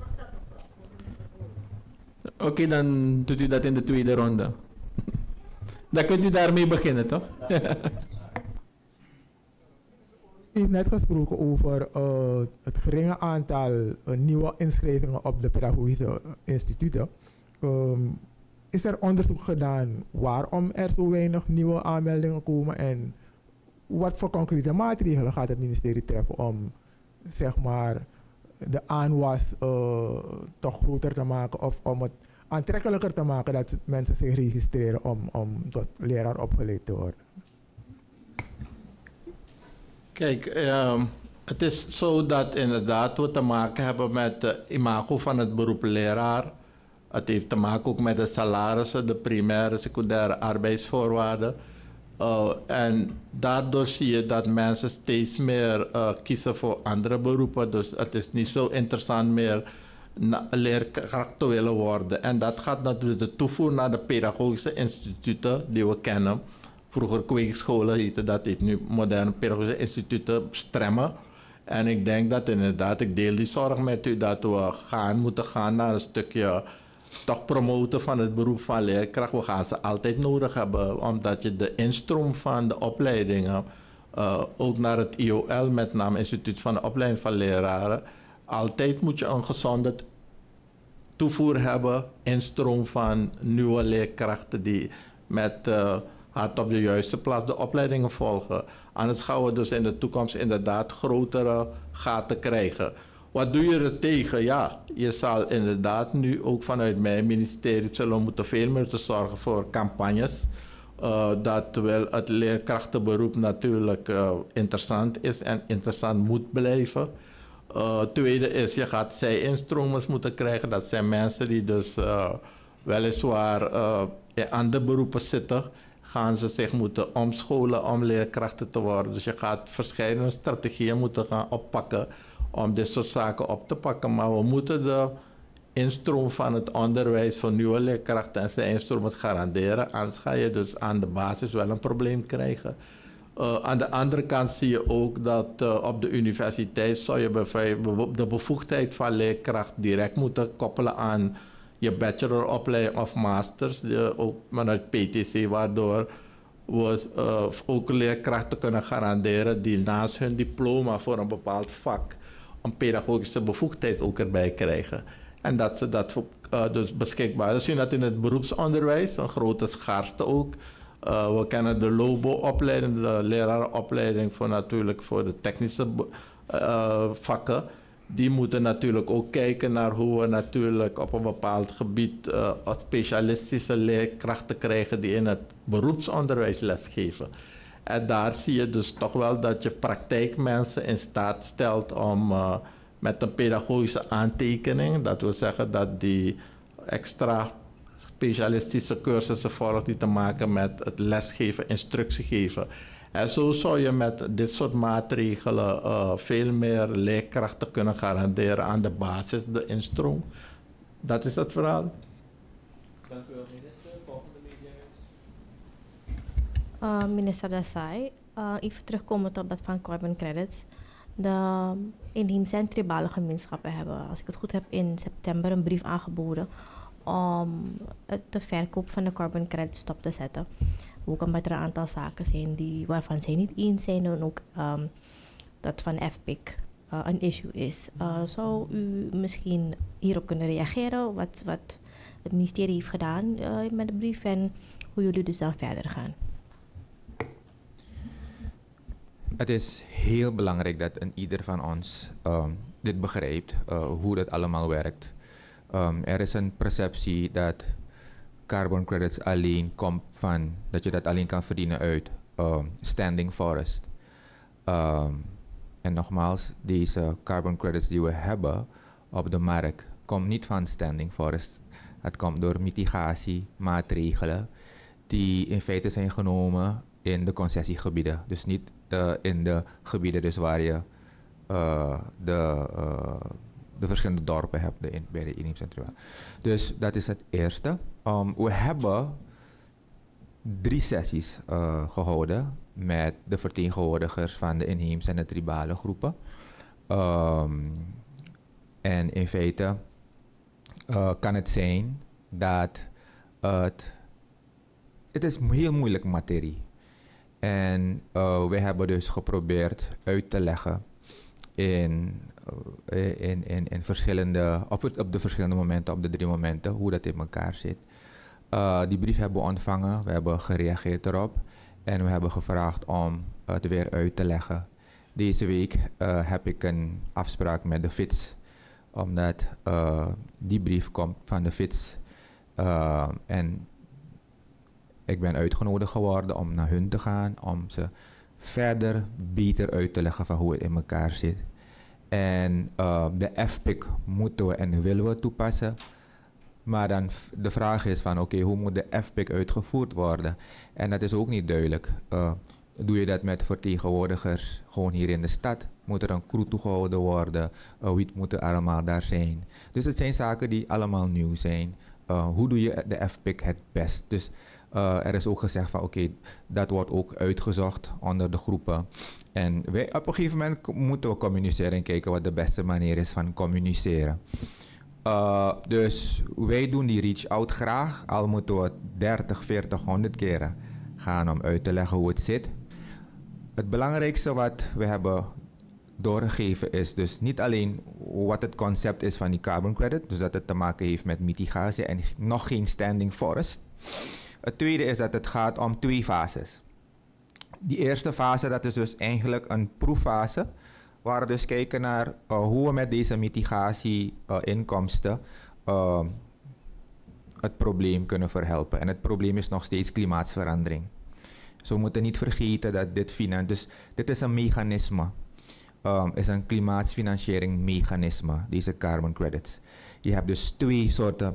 Oké, okay, dan doet u dat in de tweede ronde. Dan kunt u daarmee beginnen, toch? U heeft net gesproken over uh, het geringe aantal uh, nieuwe inschrijvingen op de pedagogische instituten. Um, is er onderzoek gedaan waarom er zo weinig nieuwe aanmeldingen komen en wat voor concrete maatregelen gaat het ministerie treffen om zeg maar de aanwas uh, toch groter te maken of om het aantrekkelijker te maken dat mensen zich registreren om, om tot leraar opgeleid te worden? Kijk, uh, het is zo dat inderdaad we te maken hebben met de imago van het beroep leraar. Het heeft te maken ook met de salarissen, de primaire, secundaire arbeidsvoorwaarden. Uh, en daardoor zie je dat mensen steeds meer uh, kiezen voor andere beroepen. Dus het is niet zo interessant meer leerkracht te willen worden. En dat gaat natuurlijk de toevoer naar de pedagogische instituten die we kennen. Vroeger kweekscholen heette dat, heet nu moderne pedagogische instituten stremmen. En ik denk dat inderdaad, ik deel die zorg met u, dat we gaan, moeten gaan naar een stukje toch promoten van het beroep van leerkracht. We gaan ze altijd nodig hebben, omdat je de instroom van de opleidingen, uh, ook naar het I O L, met name Instituut van de Opleiding van Leraren, altijd moet je een gezonde toevoer hebben, instroom van nieuwe leerkrachten die met uh, hart op de juiste plaats de opleidingen volgen. Anders gaan we dus in de toekomst inderdaad grotere gaten krijgen. Wat doe je er tegen? Ja, je zal inderdaad nu ook vanuit mijn ministerie zullen moeten veel meer te zorgen voor campagnes. Uh, dat wel het leerkrachtenberoep natuurlijk uh, interessant is en interessant moet blijven. Uh, tweede is, je gaat zij-instromers moeten krijgen. Dat zijn mensen die dus uh, weliswaar uh, in andere beroepen zitten. Gaan ze zich moeten omscholen om leerkrachten te worden. Dus je gaat verschillende strategieën moeten gaan oppakken om dit soort zaken op te pakken. Maar we moeten de instroom van het onderwijs van nieuwe leerkrachten en zijn instroom garanderen. Anders ga je dus aan de basis wel een probleem krijgen. Uh, aan de andere kant zie je ook dat uh, op de universiteit zou je bijvoorbeeld de bevoegdheid van leerkracht direct moeten koppelen aan je bacheloropleiding of masters, de, ook vanuit P T C, waardoor we uh, ook leerkrachten kunnen garanderen die naast hun diploma voor een bepaald vak een pedagogische bevoegdheid ook erbij krijgen. En dat ze dat uh, dus beschikbaar is. We zien dat in het beroepsonderwijs, een grote schaarste ook. Uh, we kennen de LOBO-opleiding, de lerarenopleiding voor natuurlijk voor de technische uh, vakken. Die moeten natuurlijk ook kijken naar hoe we natuurlijk op een bepaald gebied uh, specialistische leerkrachten krijgen die in het beroepsonderwijs lesgeven. En daar zie je dus toch wel dat je praktijkmensen in staat stelt om uh, met een pedagogische aantekening, dat wil zeggen dat die extra specialistische cursussen volgt die te maken met het lesgeven, instructie geven. En zo zou je met dit soort maatregelen uh, veel meer leerkrachten kunnen garanderen aan de basis, de instroom. Dat is het verhaal. Dank u wel, minister. Volgende mediahuis. Uh, minister Desai, uh, even terugkomen op dat van carbon credits. De inheemse en tribale gemeenschappen hebben, als ik het goed heb, in september een brief aangeboden om de verkoop van de carbon credits stop te zetten. Ook omdat er een aantal zaken zijn die, waarvan zij niet eens zijn en ook um, dat van F P I C uh, een issue is. Uh, zou u misschien hierop kunnen reageren, wat, wat het ministerie heeft gedaan uh, met de brief en hoe jullie dus dan verder gaan? Het is heel belangrijk dat een ieder van ons um, dit begrijpt, uh, hoe dat allemaal werkt. Um, er is een perceptie dat carbon credits alleen komt van, dat je dat alleen kan verdienen uit um, standing forest. Um, en nogmaals, deze carbon credits die we hebben op de markt, komt niet van standing forest. Het komt door mitigatiemaatregelen die in feite zijn genomen in de concessiegebieden. Dus niet uh, in de gebieden dus waar je uh, de... Uh, de verschillende dorpen hebt de in, bij de inheemse. Dus dat is het eerste. Um, we hebben drie sessies uh, gehouden met de vertegenwoordigers van de inheemse en de tribale groepen. Um, en in feite uh, kan het zijn dat uh, het, het is heel moeilijk materie. En uh, we hebben dus geprobeerd uit te leggen in In, in, in verschillende, op, het, op de verschillende momenten, op de drie momenten, hoe dat in elkaar zit. Uh, die brief hebben we ontvangen, we hebben gereageerd erop en we hebben gevraagd om het weer uit te leggen. Deze week uh, heb ik een afspraak met de F I T S, omdat uh, die brief komt van de F I T S. Uh, en ik ben uitgenodigd geworden om naar hun te gaan, om ze verder beter uit te leggen van hoe het in elkaar zit. En uh, de F P I C moeten we en willen we toepassen. Maar dan de vraag is van oké, okay, hoe moet de F P I C uitgevoerd worden? En dat is ook niet duidelijk. Uh, doe je dat met vertegenwoordigers gewoon hier in de stad? Moet er een crew toegehouden worden? Uh, wie moet er allemaal daar zijn? Dus het zijn zaken die allemaal nieuw zijn. Uh, hoe doe je de F P I C het best? Dus uh, er is ook gezegd van oké, okay, dat wordt ook uitgezocht onder de groepen. En wij, op een gegeven moment moeten we communiceren en kijken wat de beste manier is van communiceren. Uh, dus wij doen die reach-out graag, al moeten we dertig, veertig, honderd keren gaan om uit te leggen hoe het zit. Het belangrijkste wat we hebben doorgegeven is dus niet alleen wat het concept is van die carbon credit, dus dat het te maken heeft met mitigatie en nog geen standing forest. Het tweede is dat het gaat om twee fases. Die eerste fase, dat is dus eigenlijk een proeffase, waar we dus kijken naar uh, hoe we met deze mitigatie-inkomsten uh, uh, het probleem kunnen verhelpen. En het probleem is nog steeds klimaatverandering. Dus we moeten niet vergeten dat dit finan- dus dit is een mechanisme. Um, is een klimaatsfinanciering mechanisme, deze carbon credits. Je hebt dus twee soorten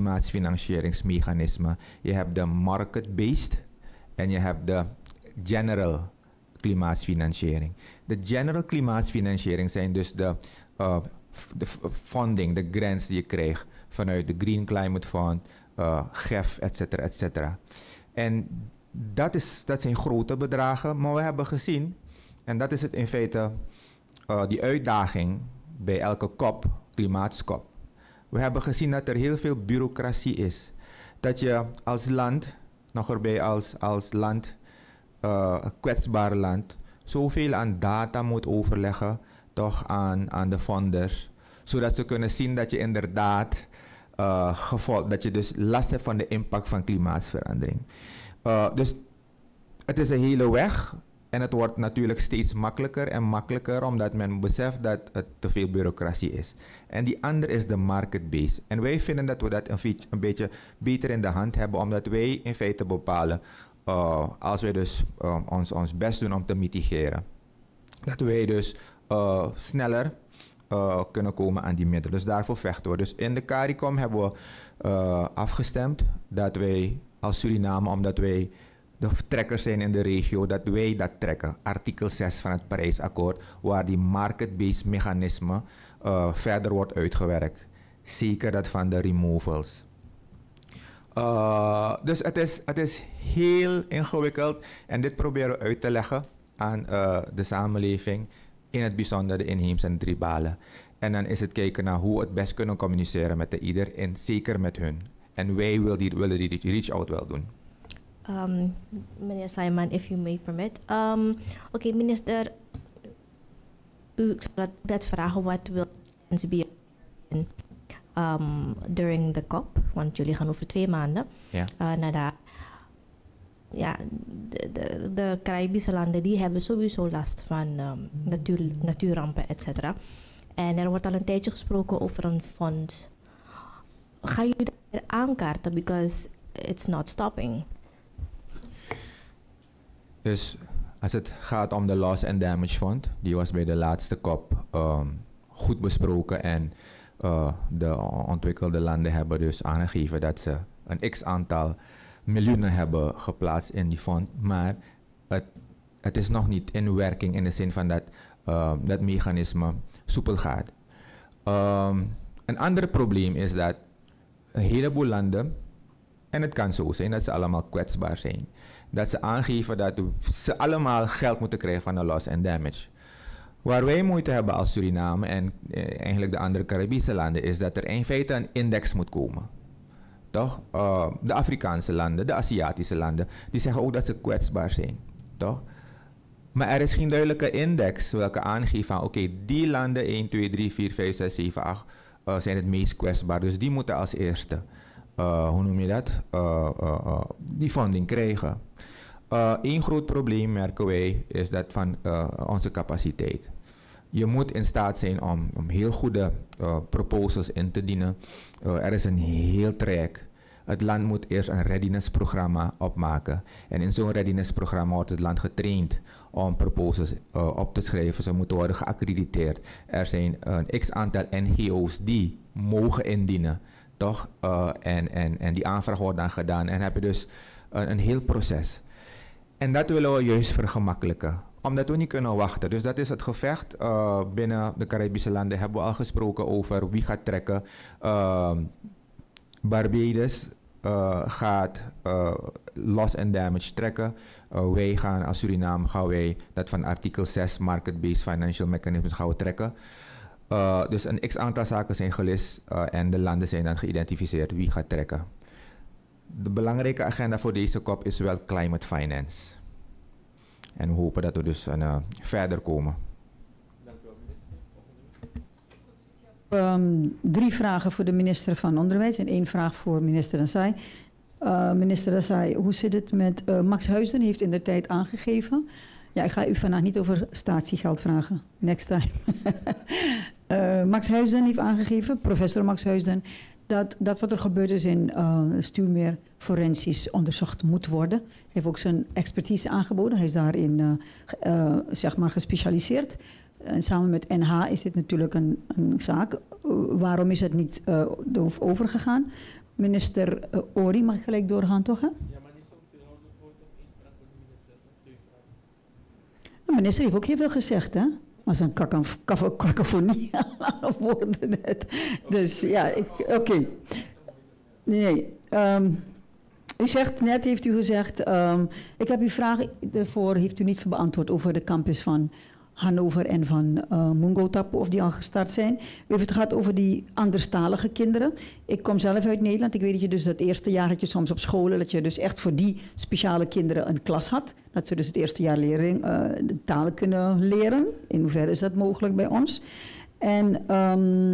klimaatsfinancieringsmechanismen. Je hebt de market-based en je hebt de general klimaatsfinanciering. De general klimaatsfinanciering zijn dus de, uh, de funding, de grants die je krijgt vanuit de Green Climate Fund, uh, G E F, et cetera, et cetera. En dat, is, dat zijn grote bedragen, maar we hebben gezien, en dat is het in feite uh, die uitdaging bij elke kop, klimaatskop. We hebben gezien dat er heel veel bureaucratie is. Dat je als land, nog erbij als, als land, uh, een kwetsbaar land, zoveel aan data moet overleggen, toch aan, aan de funders, zodat ze kunnen zien dat je inderdaad uh, gevolg, dat je dus last hebt van de impact van klimaatsverandering. Uh, dus het is een hele weg en het wordt natuurlijk steeds makkelijker en makkelijker omdat men beseft dat het te veel bureaucratie is. En die andere is de market base. En wij vinden dat we dat een, een beetje beter in de hand hebben omdat wij in feite bepalen, uh, als wij dus uh, ons, ons best doen om te mitigeren, dat wij dus uh, sneller uh, kunnen komen aan die middelen. Dus daarvoor vechten we. Dus in de CARICOM hebben we uh, afgestemd dat wij als Suriname, omdat wij de trekkers zijn in de regio, dat wij dat trekken. Artikel zes van het Parijsakkoord, waar die market-based mechanisme uh, verder wordt uitgewerkt. Zeker dat van de removals. Uh, dus het is, het is heel ingewikkeld en dit proberen we uit te leggen aan uh, de samenleving, in het bijzonder de inheemse en tribalen. En dan is het kijken naar hoe we het best kunnen communiceren met de ieder en zeker met hun. En wij willen die, willen die reach-out wel doen. Um, meneer Simon, if you may permit. Um, Oké, okay, minister, u zal net vragen wat wil be um, during the COP, want jullie gaan over twee maanden ja. uh, naar daar. Ja, de, de, de Caribische landen die hebben sowieso last van um, natuur, natuurrampen, et cetera. En er wordt al een tijdje gesproken over een fonds. Ga je dat aankaarten, because it's not stopping? Dus als het gaat om de Loss and Damage Fund, die was bij de laatste COP um, goed besproken en uh, de ontwikkelde landen hebben dus aangegeven dat ze een x-aantal miljoenen hebben geplaatst in die fond, maar het, het is nog niet in werking in de zin van dat uh, dat mechanisme soepel gaat. Um, een ander probleem is dat een heleboel landen, en het kan zo zijn dat ze allemaal kwetsbaar zijn, dat ze aangeven dat ze allemaal geld moeten krijgen van de loss and damage. Waar wij moeite hebben als Suriname en eh, eigenlijk de andere Caribische landen is dat er in feite een index moet komen. Toch? Uh, de Afrikaanse landen, de Aziatische landen, die zeggen ook dat ze kwetsbaar zijn. Toch? Maar er is geen duidelijke index welke aangeeft van oké, okay, die landen één, twee, drie, vier, vijf, zes, zeven, acht uh, zijn het meest kwetsbaar. Dus die moeten als eerste, uh, hoe noem je dat, uh, uh, uh, die funding krijgen. Eén uh, groot probleem merken wij is dat van uh, onze capaciteit. Je moet in staat zijn om, om heel goede uh, proposals in te dienen. Uh, er is een heel traject. Het land moet eerst een readiness-programma opmaken. En in zo'n readiness-programma wordt het land getraind om proposals uh, op te schrijven. Ze moeten worden geaccrediteerd. Er zijn een x-aantal N G O's die mogen indienen. Toch? Uh, en, en, en die aanvraag wordt dan gedaan. En heb je dus uh, een heel proces. En dat willen we juist vergemakkelijken, omdat we niet kunnen wachten. Dus dat is het gevecht. Uh, binnen de Caribische landen hebben we al gesproken over wie gaat trekken. Uh, Barbados uh, gaat uh, loss and damage trekken. Uh, wij gaan als Suriname gaan wij dat van artikel zes market-based financial mechanisms gaan we trekken. Uh, dus een x-aantal zaken zijn gelist uh, en de landen zijn dan geïdentificeerd wie gaat trekken. De belangrijke agenda voor deze C O P is wel climate finance. En we hopen dat we dus uh, verder komen. Um, drie vragen voor de minister van Onderwijs en één vraag voor minister Desai. Uh, minister Desai, hoe zit het met uh, Max Huisden? Heeft in de tijd aangegeven. Ja, ik ga u vandaag niet over statiegeld vragen. Next time. uh, Max Huisden heeft aangegeven, professor Max Huisden, dat, dat wat er gebeurd is in uh, Stuwmeer forensisch onderzocht moet worden. Hij heeft ook zijn expertise aangeboden. Hij is daarin uh, uh, zeg maar gespecialiseerd. En samen met N H is dit natuurlijk een, een zaak. Uh, waarom is het niet uh, overgegaan? Minister uh, Ori, mag ik gelijk doorgaan, toch? Hè? Ja, maar niet zo veel op één vraag voor de minister. De minister heeft ook heel veel gezegd, hè? Als een cacophonie aan woorden net. Dus ja, oké. Okay. Nee, um, u zegt net, heeft u gezegd, um, ik heb uw vraag ervoor, heeft u niet beantwoord over de campus van Hannover en van uh, Mungo-Tapu, of die al gestart zijn. U heeft het gehad over die anderstalige kinderen. Ik kom zelf uit Nederland. Ik weet dat je dus dat eerste jaar had je soms op scholen, dat je dus echt voor die speciale kinderen een klas had. Dat ze dus het eerste jaar lering, uh, de talen kunnen leren. In hoeverre is dat mogelijk bij ons? En um,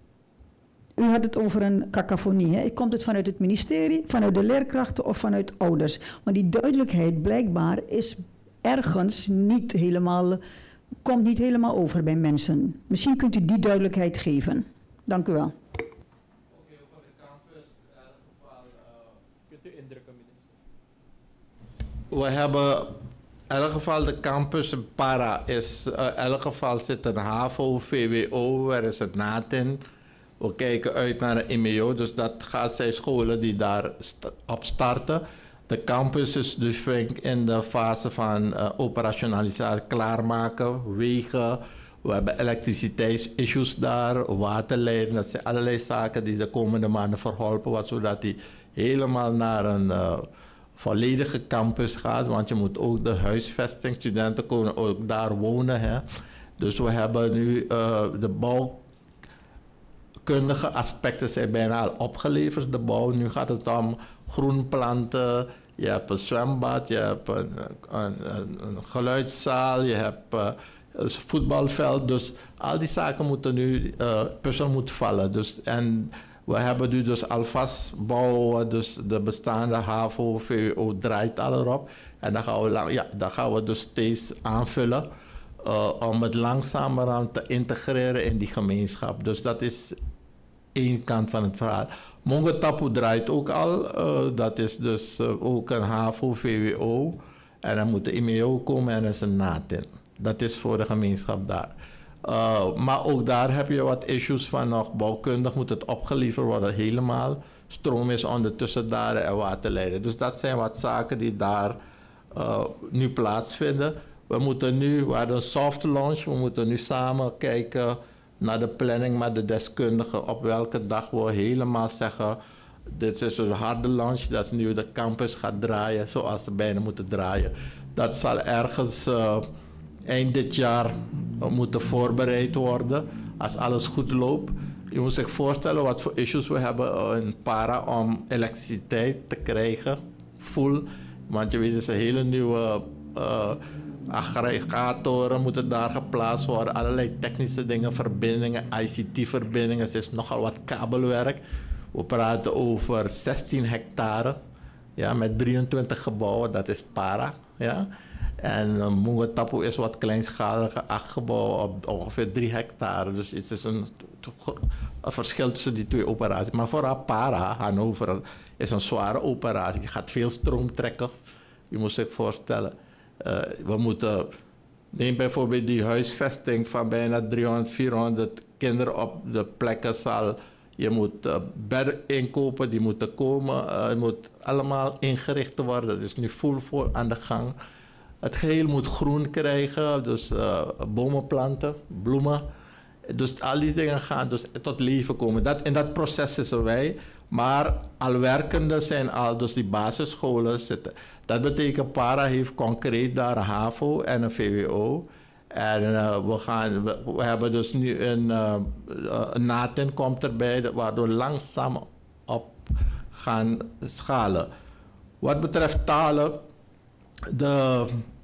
u had het over een cacophonie. Hè? Komt het vanuit het ministerie, vanuit de leerkrachten of vanuit ouders? Maar die duidelijkheid blijkbaar is ergens niet helemaal, komt niet helemaal over bij mensen. Misschien kunt u die duidelijkheid geven. Dank u wel. Oké, voor de campus, in elk geval, uh, kunt u indrukken, minister? We hebben in elk geval de campus Para is, uh, in elk geval zit een HAVO, V W O, er is een NATIN. We kijken uit naar een M E O, dus dat gaat zijn scholen die daar st- op starten. De campus is dus in de fase van uh, operationalisatie, klaarmaken, wegen. We hebben elektriciteitsissues daar, waterleiding. Dat zijn allerlei zaken die de komende maanden verholpen worden, zodat die helemaal naar een uh, volledige campus gaat. Want je moet ook de huisvesting, studenten kunnen ook daar wonen. Hè. Dus we hebben nu uh, de bouwkundige aspecten zijn bijna al opgeleverd, de bouw. Nu gaat het om groenplanten, je hebt een zwembad, je hebt een, een, een, een geluidszaal, je hebt uh, een voetbalveld. Dus al die zaken moeten nu, uh, puzzel moet vallen. Dus, en we hebben nu dus alvast bouwen, dus de bestaande HAVO, V W O draait al erop. En dan gaan we, lang, ja, dan gaan we dus steeds aanvullen uh, om het langzamerhand te integreren in die gemeenschap. Dus dat is één kant van het verhaal. Mungo-Tapu draait ook al. Uh, dat is dus uh, ook een HAVO, V W O. En dan moet de M E O komen en er is een NATIN. Dat is voor de gemeenschap daar. Uh, maar ook daar heb je wat issues van nog bouwkundig moet het opgeleverd worden helemaal. Stroom is ondertussen daar en waterleiding. Dus dat zijn wat zaken die daar uh, nu plaatsvinden. We moeten nu, we hadden een soft launch, we moeten nu samen kijken naar de planning met de deskundigen op welke dag we helemaal zeggen, dit is een harde launch, dat is nu de campus gaat draaien zoals ze bijna moeten draaien. Dat zal ergens uh, eind dit jaar uh, moeten voorbereid worden als alles goed loopt. Je moet zich voorstellen wat voor issues we hebben in Para om elektriciteit te krijgen, full. Want je weet, het is een hele nieuwe uh, aggregatoren moeten daar geplaatst worden. Allerlei technische dingen, verbindingen, I C T-verbindingen. Het is nogal wat kabelwerk. We praten over zestien hectare. Ja, met drieëntwintig gebouwen, dat is Para. Ja. En uh, Mungo-Tapu is wat kleinschaliger, acht gebouwen op ongeveer drie hectare. Dus het is een, een verschil tussen die twee operaties. Maar voor Para, Hannover, is een zware operatie. Je gaat veel stroom trekken. Je moet zich voorstellen. Uh, we moeten, neem bijvoorbeeld die huisvesting van bijna driehonderd, vierhonderd kinderen op de plekken zal. Je moet uh, bedden inkopen, die moeten komen. Uh, het moet allemaal ingericht worden. Dat is nu full voor aan de gang. Het geheel moet groen krijgen, dus uh, bomen planten, bloemen. Dus al die dingen gaan dus tot leven komen. Dat, in dat proces zitten wij. Maar al werkende zijn al, dus die basisscholen zitten. Dat betekent Para heeft concreet daar een HAVO en een V W O. En uh, we, gaan, we, we hebben dus nu een, uh, een NATEN komt erbij, waardoor we langzaam op gaan schalen. Wat betreft talen, de,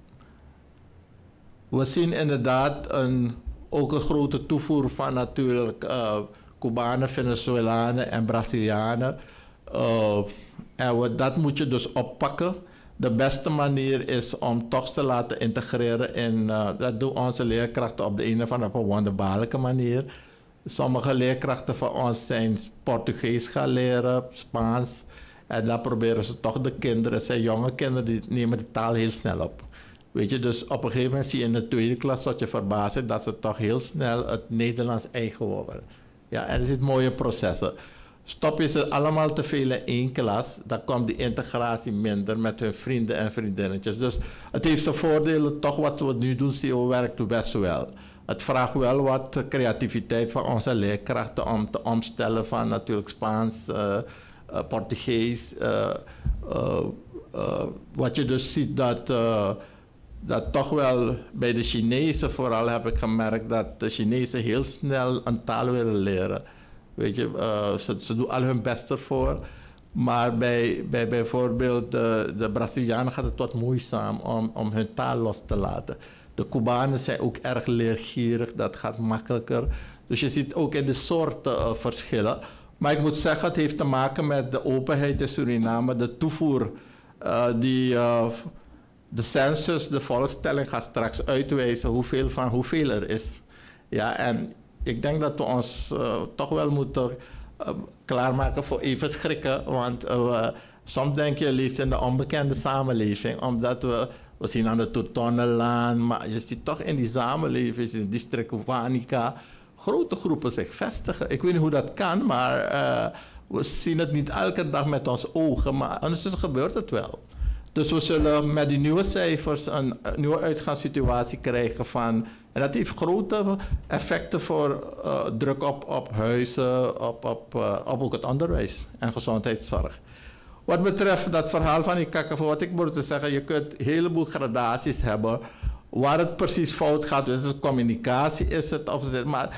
we zien inderdaad een, ook een grote toevoer van natuurlijk uh, Cubanen, Venezolanen en Brazilianen. Uh, en we, dat moet je dus oppakken. De beste manier is om toch te laten integreren in, uh, dat doen onze leerkrachten op de een of andere wonderbaarlijke manier. Sommige leerkrachten van ons zijn Portugees gaan leren, Spaans. En dan proberen ze toch de kinderen, het zijn jonge kinderen, die nemen de taal heel snel op. Weet je, dus op een gegeven moment zie je in de tweede klas wat je verbaast is, dat ze toch heel snel het Nederlands eigen worden. Ja, en er zitten mooie processen. Stop je ze allemaal te veel in één klas, dan komt die integratie minder met hun vrienden en vriendinnetjes. Dus het heeft zijn voordelen, toch wat we nu doen, C O werkt best wel. Het vraagt wel wat creativiteit van onze leerkrachten om te omstellen van natuurlijk Spaans, uh, uh, Portugees. Uh, uh, uh, wat je dus ziet dat, uh, dat toch wel bij de Chinezen vooral heb ik gemerkt dat de Chinezen heel snel een taal willen leren. Weet je, uh, ze, ze doen al hun best ervoor. Maar bij, bij bijvoorbeeld de, de Brazilianen gaat het wat moeizaam om, om hun taal los te laten. De Cubanen zijn ook erg leergierig, dat gaat makkelijker. Dus je ziet ook in de soorten uh, verschillen. Maar ik moet zeggen, het heeft te maken met de openheid in Suriname, de toevoer. Uh, die, uh, de census, de volkstelling gaat straks uitwijzen hoeveel van hoeveel er is. Ja, en ik denk dat we ons uh, toch wel moeten uh, klaarmaken voor even schrikken. Want uh, soms denk je, je leeft in de onbekende samenleving. Omdat we, we zien aan de Tortonnenlaan, maar je ziet toch in die samenleving, in het district Wanica, grote groepen zich vestigen. Ik weet niet hoe dat kan, maar uh, we zien het niet elke dag met onze ogen. Maar ondertussen gebeurt het wel. Dus we zullen met die nieuwe cijfers een, een nieuwe uitgangssituatie krijgen van... En dat heeft grote effecten voor uh, druk op, op huizen, op, op, uh, op ook het onderwijs en gezondheidszorg. Wat betreft dat verhaal van die kakkenvoer, wat ik moet te zeggen, je kunt een heleboel gradaties hebben waar het precies fout gaat. Dus het communicatie is het, of het, maar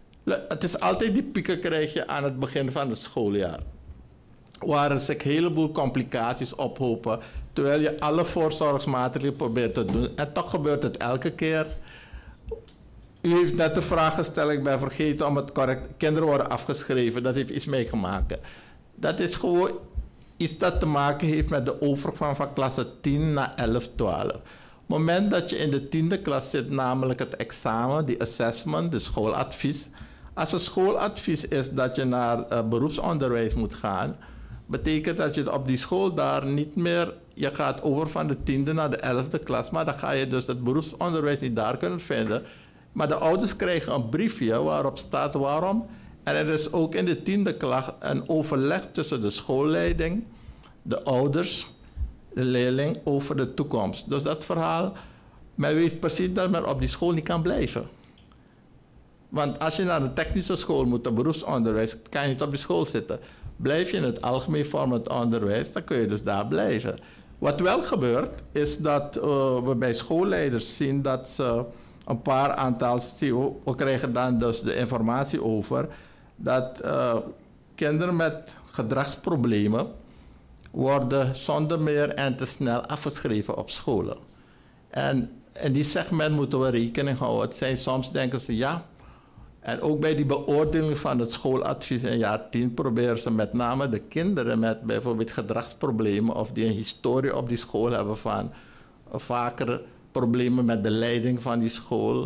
het is altijd die pieken krijg je aan het begin van het schooljaar. Waar er zich een heleboel complicaties ophopen, terwijl je alle voorzorgsmaatregelen probeert te doen. En toch gebeurt het elke keer. U heeft net de vraag gesteld, ik ben vergeten om het correct... Kinderen worden afgeschreven, dat heeft iets meegemaakt. Dat is gewoon iets dat te maken heeft met de overgang van klasse tien naar elf, twaalf. Op het moment dat je in de tiende klas zit, namelijk het examen, die assessment, de schooladvies. Als het schooladvies is dat je naar uh, beroepsonderwijs moet gaan, betekent dat je op die school daar niet meer... Je gaat over van de tiende naar de elfde klas, maar dan ga je dus het beroepsonderwijs niet daar kunnen vinden. Maar de ouders krijgen een briefje waarop staat waarom. En er is ook in de tiende klas een overleg tussen de schoolleiding, de ouders, de leerling over de toekomst. Dus dat verhaal, men weet precies dat men op die school niet kan blijven. Want als je naar de technische school moet, het beroepsonderwijs, kan je niet op die school zitten. Blijf je in het algemeen vormend onderwijs, dan kun je dus daar blijven. Wat wel gebeurt, is dat uh, we bij schoolleiders zien dat ze een paar aantal, we krijgen dan dus de informatie over, dat uh, kinderen met gedragsproblemen worden zonder meer en te snel afgeschreven op scholen. En in die segment moeten we rekening houden. Het zijn soms denken ze ja. En ook bij die beoordeling van het schooladvies in jaar tien proberen ze met name de kinderen met bijvoorbeeld gedragsproblemen of die een historie op die school hebben van uh, vaker problemen met de leiding van die school.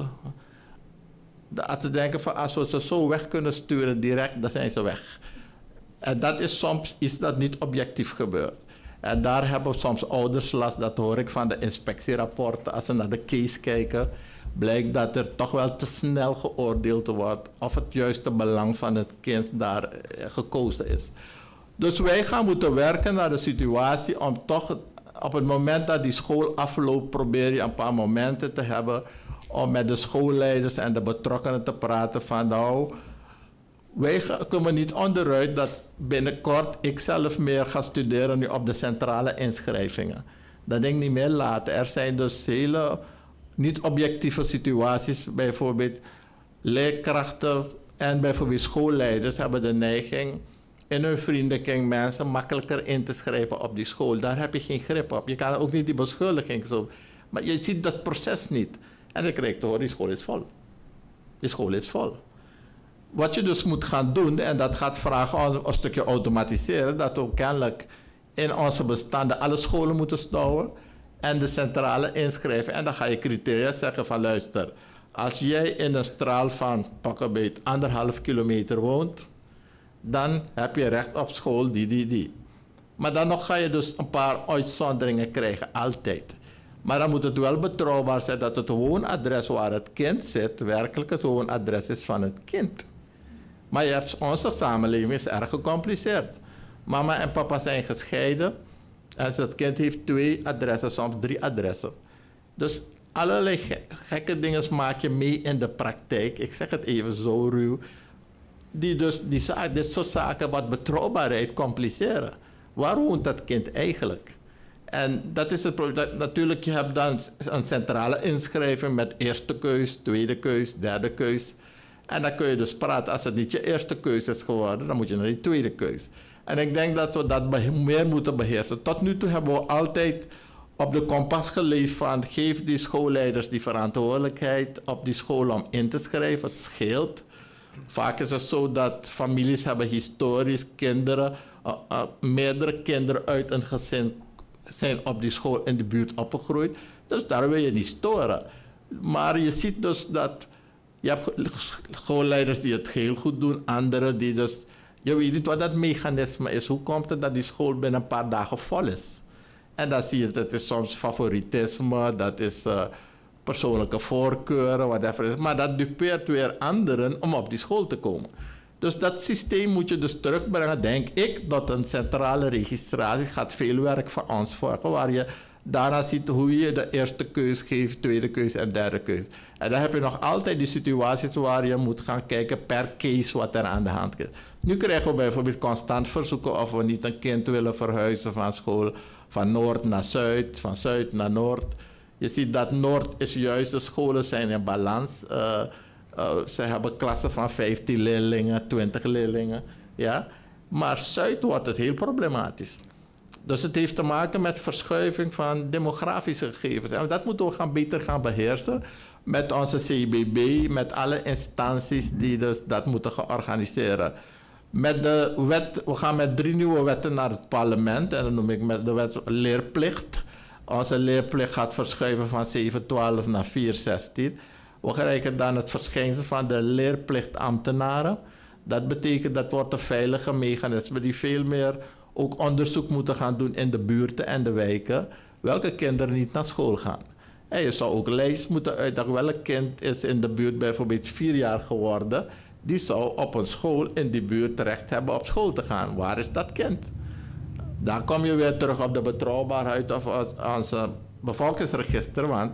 Dat te denken van als we ze zo weg kunnen sturen direct, dan zijn ze weg. En dat is soms iets dat niet objectief gebeurt. En daar hebben soms ouders last, dat hoor ik van de inspectierapporten. Als ze naar de case kijken, blijkt dat er toch wel te snel geoordeeld wordt of het juiste belang van het kind daar gekozen is. Dus wij gaan moeten werken naar de situatie om toch op het moment dat die school afloopt, probeer je een paar momenten te hebben om met de schoolleiders en de betrokkenen te praten van nou, wij komen niet onderuit dat binnenkort ik zelf meer ga studeren nu op de centrale inschrijvingen. Dat denk ik niet meer laten. Er zijn dus hele niet objectieve situaties, bijvoorbeeld leerkrachten en bijvoorbeeld schoolleiders hebben de neiging in hun vriendenkring mensen makkelijker in te schrijven op die school. Daar heb je geen grip op. Je kan ook niet die beschuldiging zo. Maar je ziet dat proces niet. En dan krijg je te horen, die school is vol. Die school is vol. Wat je dus moet gaan doen, en dat gaat vragen om een stukje automatiseren, dat ook kennelijk in onze bestanden alle scholen moeten stouwen en de centrale inschrijven. En dan ga je criteria zeggen van luister, als jij in een straal van pak een beetje anderhalf kilometer woont, dan heb je recht op school die, die, die. Maar dan nog ga je dus een paar uitzonderingen krijgen, altijd. Maar dan moet het wel betrouwbaar zijn dat het woonadres waar het kind zit, werkelijk het woonadres is van het kind. Maar je hebt, onze samenleving is erg gecompliceerd. Mama en papa zijn gescheiden en het kind heeft twee adressen, soms drie adressen. Dus allerlei ge gekke dingen maak je mee in de praktijk. Ik zeg het even zo ruw. Die dus die zaak, dit soort zaken wat betrouwbaarheid compliceren. Waar woont dat kind eigenlijk? En dat is het probleem. Natuurlijk, je hebt dan een centrale inschrijving met eerste keus, tweede keus, derde keus. En dan kun je dus praten. Als het niet je eerste keus is geworden, dan moet je naar die tweede keus. En ik denk dat we dat meer moeten beheersen. Tot nu toe hebben we altijd op de kompas geleefd van geef die schoolleiders die verantwoordelijkheid op die school om in te schrijven. Het scheelt. Vaak is het zo dat families hebben historisch kinderen, uh, uh, meerdere kinderen uit een gezin zijn op die school in de buurt opgegroeid. Dus daar wil je niet storen. Maar je ziet dus dat je hebt schoolleiders die het heel goed doen, anderen die dus... Je weet niet wat dat mechanisme is. Hoe komt het dat die school binnen een paar dagen vol is? En dan zie je dat is soms favoritisme, dat is uh, persoonlijke voorkeuren, whatever. Maar dat dupeert weer anderen om op die school te komen. Dus dat systeem moet je dus terugbrengen, denk ik, tot een centrale registratie. Gaat veel werk van ons volgen, waar je daarna ziet hoe je de eerste keus geeft, tweede keus en derde keus. En dan heb je nog altijd die situaties waar je moet gaan kijken per case wat er aan de hand is. Nu krijgen we bijvoorbeeld constant verzoeken of we niet een kind willen verhuizen van school van Noord naar Zuid, van Zuid naar Noord. Je ziet dat Noord is juist, de scholen zijn in balans. Uh, uh, ze hebben klassen van vijftien leerlingen, twintig leerlingen. Ja? Maar Zuid wordt het heel problematisch. Dus het heeft te maken met verschuiving van demografische gegevens. En dat moeten we gaan beter gaan beheersen met onze C B B, met alle instanties die dus dat moeten gaan organiseren. Met de wet, we gaan met drie nieuwe wetten naar het parlement. En dan noem ik met de wet leerplicht. Onze leerplicht gaat verschuiven van zeven twaalf naar vier zestien. We krijgen dan het verschijnsel van de leerplichtambtenaren. Dat betekent dat wordt een veilige mechanisme die veel meer ook onderzoek moeten gaan doen in de buurten en de wijken. Welke kinderen niet naar school gaan. En je zou ook lijst moeten uitdagen. Welk kind is in de buurt bijvoorbeeld vier jaar geworden. Die zou op een school in die buurt terecht hebben op school te gaan. Waar is dat kind? Dan kom je weer terug op de betrouwbaarheid van onze bevolkingsregister. Want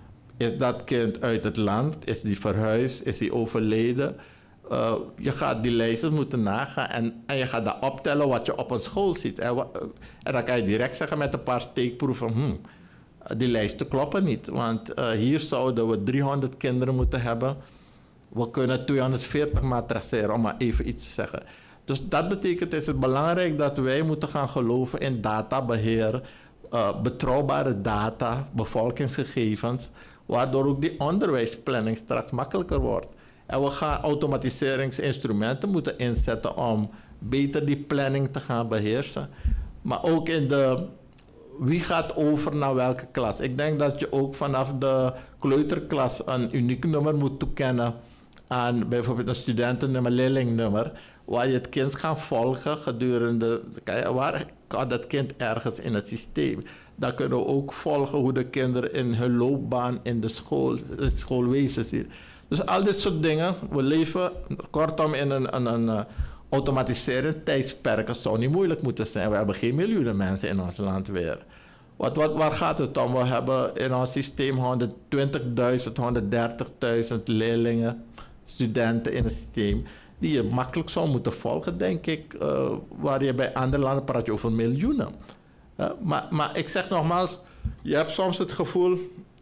is dat kind uit het land? Is die verhuisd? Is die overleden? Uh, je gaat die lijsten moeten nagaan en, en je gaat daar optellen wat je op een school ziet. En, en dan kan je direct zeggen met een paar steekproeven, hmm, die lijsten kloppen niet. Want uh, hier zouden we driehonderd kinderen moeten hebben. We kunnen tweehonderdveertig maar traceren, om maar even iets te zeggen. Dus dat betekent, is het belangrijk dat wij moeten gaan geloven in databeheer, uh, betrouwbare data, bevolkingsgegevens, waardoor ook die onderwijsplanning straks makkelijker wordt. En we gaan automatiseringsinstrumenten moeten inzetten om beter die planning te gaan beheersen. Maar ook in de, wie gaat over naar welke klas? Ik denk dat je ook vanaf de kleuterklas een uniek nummer moet toekennen aan bijvoorbeeld een studentennummer, leerlingnummer, waar je het kind gaat volgen gedurende, waar kan dat kind ergens in het systeem? Dan kunnen we ook volgen hoe de kinderen in hun loopbaan in de school, het schoolwezen zitten. Dus al dit soort dingen, we leven kortom in een, een, een uh, automatisering tijdsperk. Het zou niet moeilijk moeten zijn. We hebben geen miljoenen mensen in ons land weer. Wat, wat, waar gaat het om? We hebben in ons systeem honderdtwintigduizend, honderddertigduizend leerlingen, studenten in het systeem, die je makkelijk zou moeten volgen, denk ik. Uh, waar je bij andere landen praat je over miljoenen. Uh, maar, maar ik zeg nogmaals, je hebt soms het gevoel,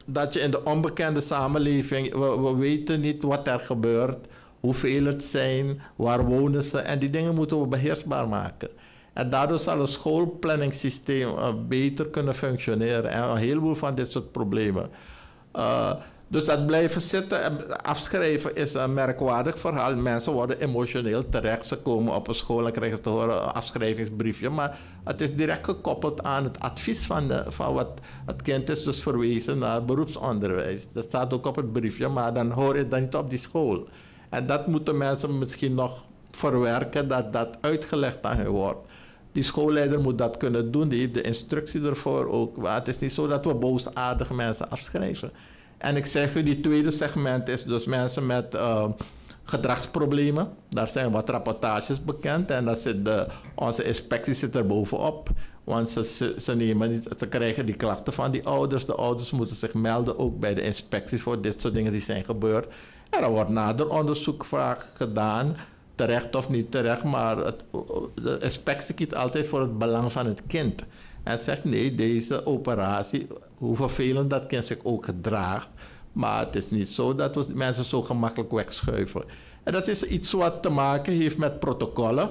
dat je in de onbekende samenleving, we, we weten niet wat er gebeurt, hoeveel het zijn, waar wonen ze. En die dingen moeten we beheersbaar maken. En daardoor zal het schoolplanningssysteem uh, beter kunnen functioneren. En een heleboel van dit soort problemen. Uh, dus dat blijven zitten en afschrijven is een merkwaardig verhaal. Mensen worden emotioneel terecht. Ze komen op een school en krijgen te horen een afschrijvingsbriefje. Maar het is direct gekoppeld aan het advies van, de, van wat het kind is dus verwezen naar beroepsonderwijs. Dat staat ook op het briefje, maar dan hoor je dat niet op die school. En dat moeten mensen misschien nog verwerken, dat dat uitgelegd aan hen wordt. Die schoolleider moet dat kunnen doen, die heeft de instructie ervoor ook. Maar het is niet zo dat we boosaardig mensen afschrijven. En ik zeg u, die tweede segment is dus mensen met uh, gedragsproblemen. Daar zijn wat rapportages bekend en dat zit de, onze inspectie zit er bovenop. Want ze, ze, ze, nemen niet, ze krijgen die klachten van die ouders. De ouders moeten zich melden ook bij de inspecties voor dit soort dingen die zijn gebeurd. En er wordt nader onderzoek gedaan, terecht of niet terecht, maar het, de inspectie kiest altijd voor het belang van het kind. En zegt nee, deze operatie, hoe vervelend dat kind zich ook gedraagt, maar het is niet zo dat we mensen zo gemakkelijk wegschuiven. En dat is iets wat te maken heeft met protocollen,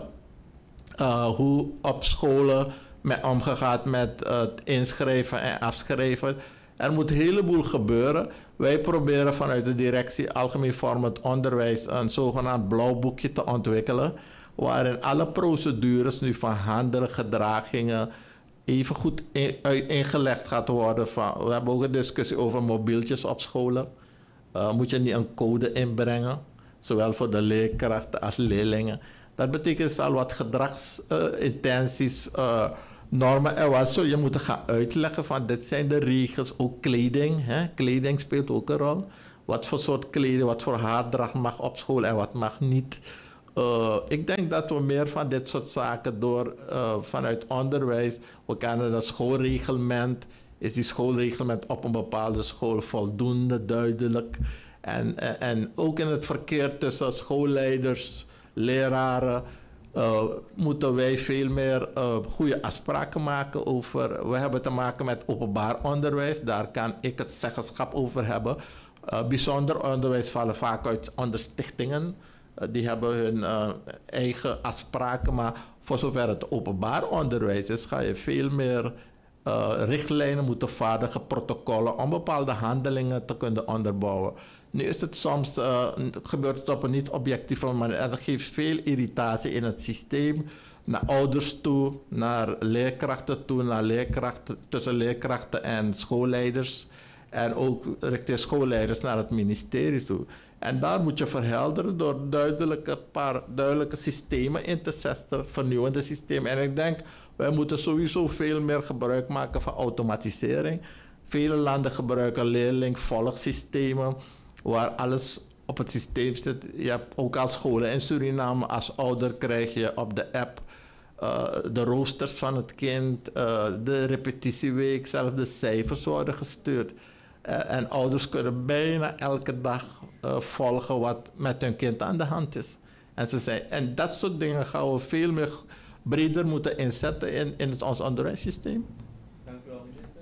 uh, hoe op scholen met omgegaan met uh, het inschrijven en afschrijven. Er moet een heleboel gebeuren. Wij proberen vanuit de directie Algemeen Vormend Onderwijs een zogenaamd blauw boekje te ontwikkelen, waarin alle procedures nu van handelen, gedragingen, even goed in, uit, ingelegd gaat worden. Van, we hebben ook een discussie over mobieltjes op scholen. Uh, moet je niet een code inbrengen, zowel voor de leerkrachten als leerlingen. Dat betekent al wat gedragsintenties, uh, uh, normen en wat zul je moeten gaan uitleggen van dit zijn de regels. Ook kleding, hè? Kleding speelt ook een rol. Wat voor soort kleding, wat voor haardracht mag op school en wat mag niet. Uh, ik denk dat we meer van dit soort zaken door uh, vanuit onderwijs, we kennen het schoolreglement, is die schoolreglement op een bepaalde school voldoende duidelijk. En, en, en ook in het verkeer tussen schoolleiders, leraren, uh, moeten wij veel meer uh, goede afspraken maken over. We hebben te maken met openbaar onderwijs, daar kan ik het zeggenschap over hebben. Uh, bijzonder onderwijs vallen vaak uit onder stichtingen. Uh, die hebben hun uh, eigen afspraken, maar voor zover het openbaar onderwijs is, ga je veel meer uh, richtlijnen moeten vaardigen, protocollen, om bepaalde handelingen te kunnen onderbouwen. Nu is het soms, uh, gebeurt het op een niet objectieve manier en dat geeft veel irritatie in het systeem, naar ouders toe, naar leerkrachten toe, naar leerkrachten, tussen leerkrachten en schoolleiders. En ook richting schoolleiders naar het ministerie toe. En daar moet je verhelderen door duidelijke, paar duidelijke systemen in te zetten, vernieuwende systemen. En ik denk, wij moeten sowieso veel meer gebruik maken van automatisering. Vele landen gebruiken leerling-volgsystemen, waar alles op het systeem zit. Je hebt ook als scholen in Suriname, als ouder krijg je op de app uh, de roosters van het kind, uh, de repetitieweek, zelfs de cijfers worden gestuurd. Uh, en ouders kunnen bijna elke dag uh, volgen wat met hun kind aan de hand is. En, ze zijn, en dat soort dingen gaan we veel meer breder moeten inzetten in, in het, ons onderwijssysteem. Dank u wel, minister.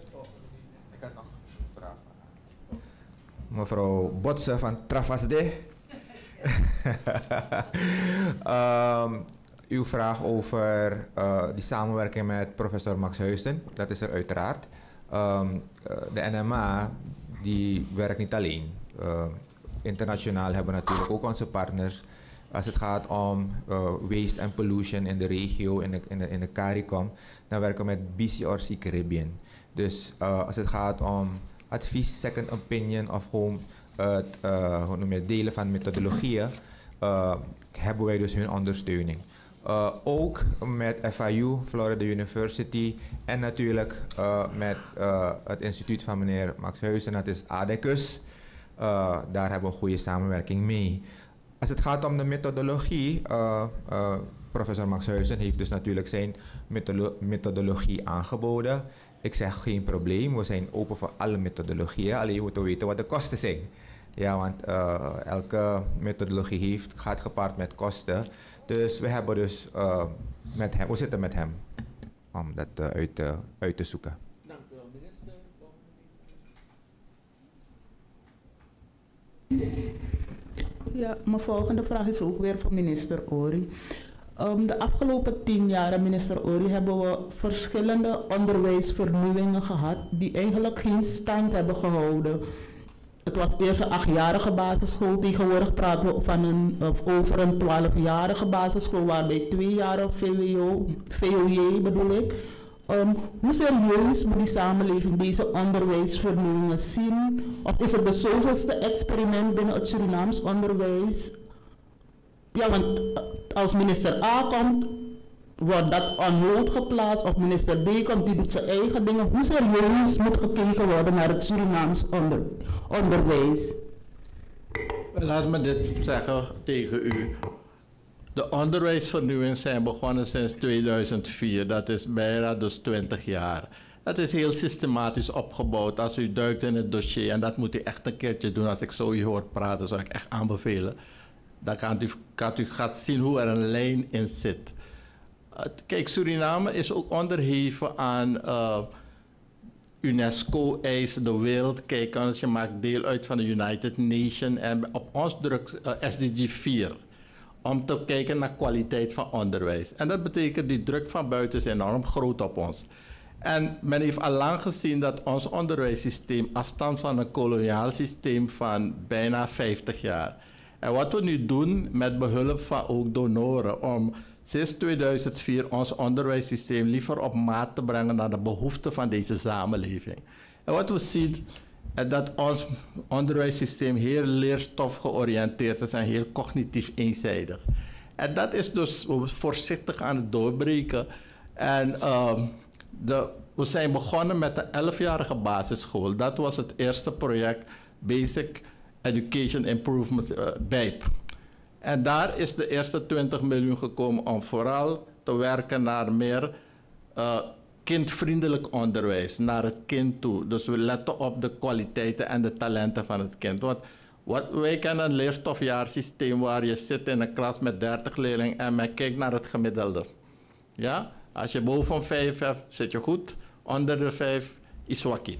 Ik had nog een vraag. Mevrouw Botsen van Travasde. um, uw vraag over uh, die samenwerking met professor Max Huijsen, dat is er uiteraard. Um, uh, de N M A die werkt niet alleen. Uh, internationaal hebben we natuurlijk ook onze partners. Als het gaat om uh, waste en pollution in de regio, in de, in de, in de CARICOM, dan werken we met B C R C Caribbean. Dus uh, als het gaat om advies, second opinion of gewoon het uh, hoe noem je, delen van methodologieën, uh, hebben wij dus hun ondersteuning. Uh, ook met F I U, Florida University en natuurlijk uh, met uh, het instituut van meneer Max Huijsen, dat is ADECUS. Uh, daar hebben we een goede samenwerking mee. Als het gaat om de methodologie, uh, uh, professor Max Huijsen heeft dus natuurlijk zijn methodolo methodologie aangeboden. Ik zeg geen probleem, we zijn open voor alle methodologieën, alleen je moet weten wat de kosten zijn. Ja, want uh, elke methodologie heeft, gaat gepaard met kosten. Dus we hebben dus uh, met hem, we zitten met hem om dat uh, uit, uh, uit te zoeken. Dank u wel, minister. Ja, mijn volgende vraag is ook weer voor minister Ory. Um, de afgelopen tien jaar, minister Ory, hebben we verschillende onderwijsvernieuwingen gehad die eigenlijk geen stand hebben gehouden. Het was eerst een achtjarige basisschool, tegenwoordig praten we van een, of over een twaalfjarige basisschool, waarbij twee jaar V W O, V O J bedoel ik. Um, hoe serieus moet die samenleving deze onderwijsvernieuwingen zien? Of is het de zoveelste experiment binnen het Surinaams onderwijs? Ja, want als minister A komt, wordt dat on hold geplaatst. Of minister B komt, die doet zijn eigen dingen. Hoe serieus moet gekeken worden naar het Surinaams onder, onderwijs? Laat me dit zeggen tegen u. De onderwijsvernieuwingen zijn begonnen sinds tweeduizend vier. Dat is bijna dus twintig jaar. Dat is heel systematisch opgebouwd. Als u duikt in het dossier, en dat moet u echt een keertje doen als ik zo u hoort praten, zou ik echt aanbevelen. Dan kan u, kan u gaat zien hoe er een lijn in zit. Uh, kijk, Suriname is ook onderheven aan uh, UNESCO-eisen, de wereld. Kijk, je maakt deel uit van de United Nations en op ons drukt uh, S D G vier. Om te kijken naar kwaliteit van onderwijs. En dat betekent, die druk van buiten is enorm groot op ons. En men heeft al lang gezien dat ons onderwijssysteem afstamt van een koloniaal systeem van bijna vijftig jaar. En wat we nu doen met behulp van ook donoren om sinds tweeduizend vier ons onderwijssysteem liever op maat te brengen naar de behoeften van deze samenleving. En wat we zien is dat ons onderwijssysteem heel leerstof georiënteerd is en heel cognitief eenzijdig. En dat is dus voorzichtig aan het doorbreken. En uh, de, we zijn begonnen met de elfjarige basisschool. Dat was het eerste project, Basic Education Improvement, uh, B E I P. En daar is de eerste twintig miljoen gekomen om vooral te werken naar meer uh, kindvriendelijk onderwijs, naar het kind toe. Dus we letten op de kwaliteiten en de talenten van het kind. Want wat, wij kennen een leerstofjaarsysteem waar je zit in een klas met dertig leerlingen en men kijkt naar het gemiddelde. Ja? Als je boven vijf hebt, zit je goed. Onder de vijf is wakkie.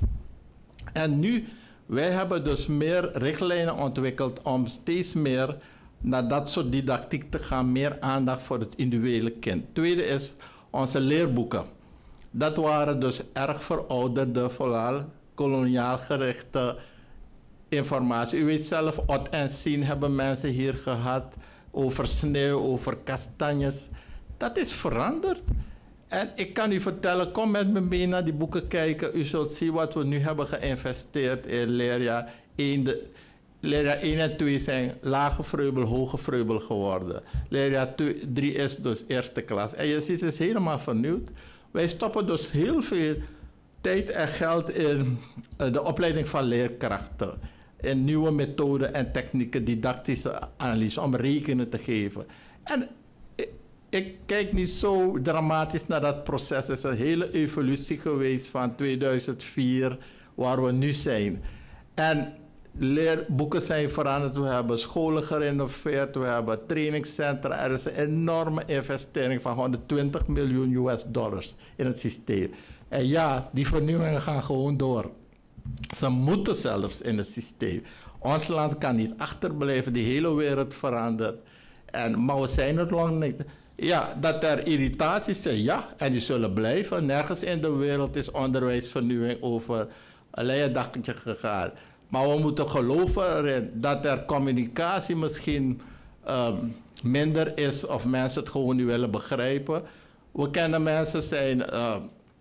En nu, wij hebben dus meer richtlijnen ontwikkeld om steeds meer naar dat soort didactiek te gaan, meer aandacht voor het individuele kind. Tweede is onze leerboeken. Dat waren dus erg verouderde, vooral koloniaal gerichte informatie. U weet zelf, Ot en Sien hebben mensen hier gehad over sneeuw, over kastanjes. Dat is veranderd. En ik kan u vertellen, kom met me mee naar die boeken kijken. U zult zien wat we nu hebben geïnvesteerd in leerjaar één. De, leerjaar één en twee zijn lage vreubel, hoge vreubel geworden. Leerjaar drie is dus eerste klas. En je ziet, het is helemaal vernieuwd. Wij stoppen dus heel veel tijd en geld in uh, de opleiding van leerkrachten. In nieuwe methoden en technieken, didactische analyse, om rekenen te geven. En ik, ik kijk niet zo dramatisch naar dat proces. Het is een hele evolutie geweest van tweeduizend vier, waar we nu zijn. En leerboeken zijn veranderd, we hebben scholen gerenoveerd, we hebben trainingscentra. Er is een enorme investering van honderdtwintig miljoen U S dollars in het systeem. En ja, die vernieuwingen gaan gewoon door. Ze moeten zelfs in het systeem. Ons land kan niet achterblijven, die hele wereld verandert. En, maar we zijn er lang niet. Ja, dat er irritaties zijn, ja, en die zullen blijven. Nergens in de wereld is onderwijsvernieuwing over een leien dakje gegaan. Maar we moeten geloven erin dat er communicatie misschien um, minder is of mensen het gewoon niet willen begrijpen. We kennen mensen, zijn uh,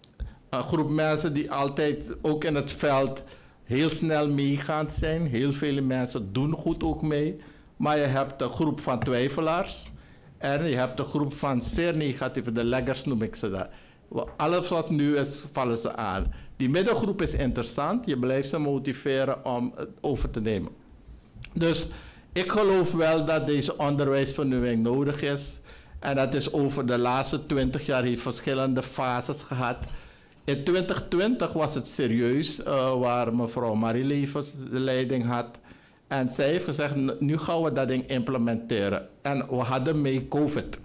een groep mensen die altijd ook in het veld heel snel meegaand zijn. Heel veel mensen doen goed ook mee. Maar je hebt een groep van twijfelaars en je hebt een groep van zeer negatieve, de leggers noem ik ze daar. Alles wat nu is, vallen ze aan. Die middengroep is interessant. Je blijft ze motiveren om het over te nemen. Dus ik geloof wel dat deze onderwijsvernieuwing nodig is. En dat is over de laatste twintig jaar heeft verschillende fases gehad. In twintig twintig was het serieus, uh, waar mevrouw Marie Levens de leiding had. En zij heeft gezegd, nu gaan we dat ding implementeren. En we hadden mee COVID.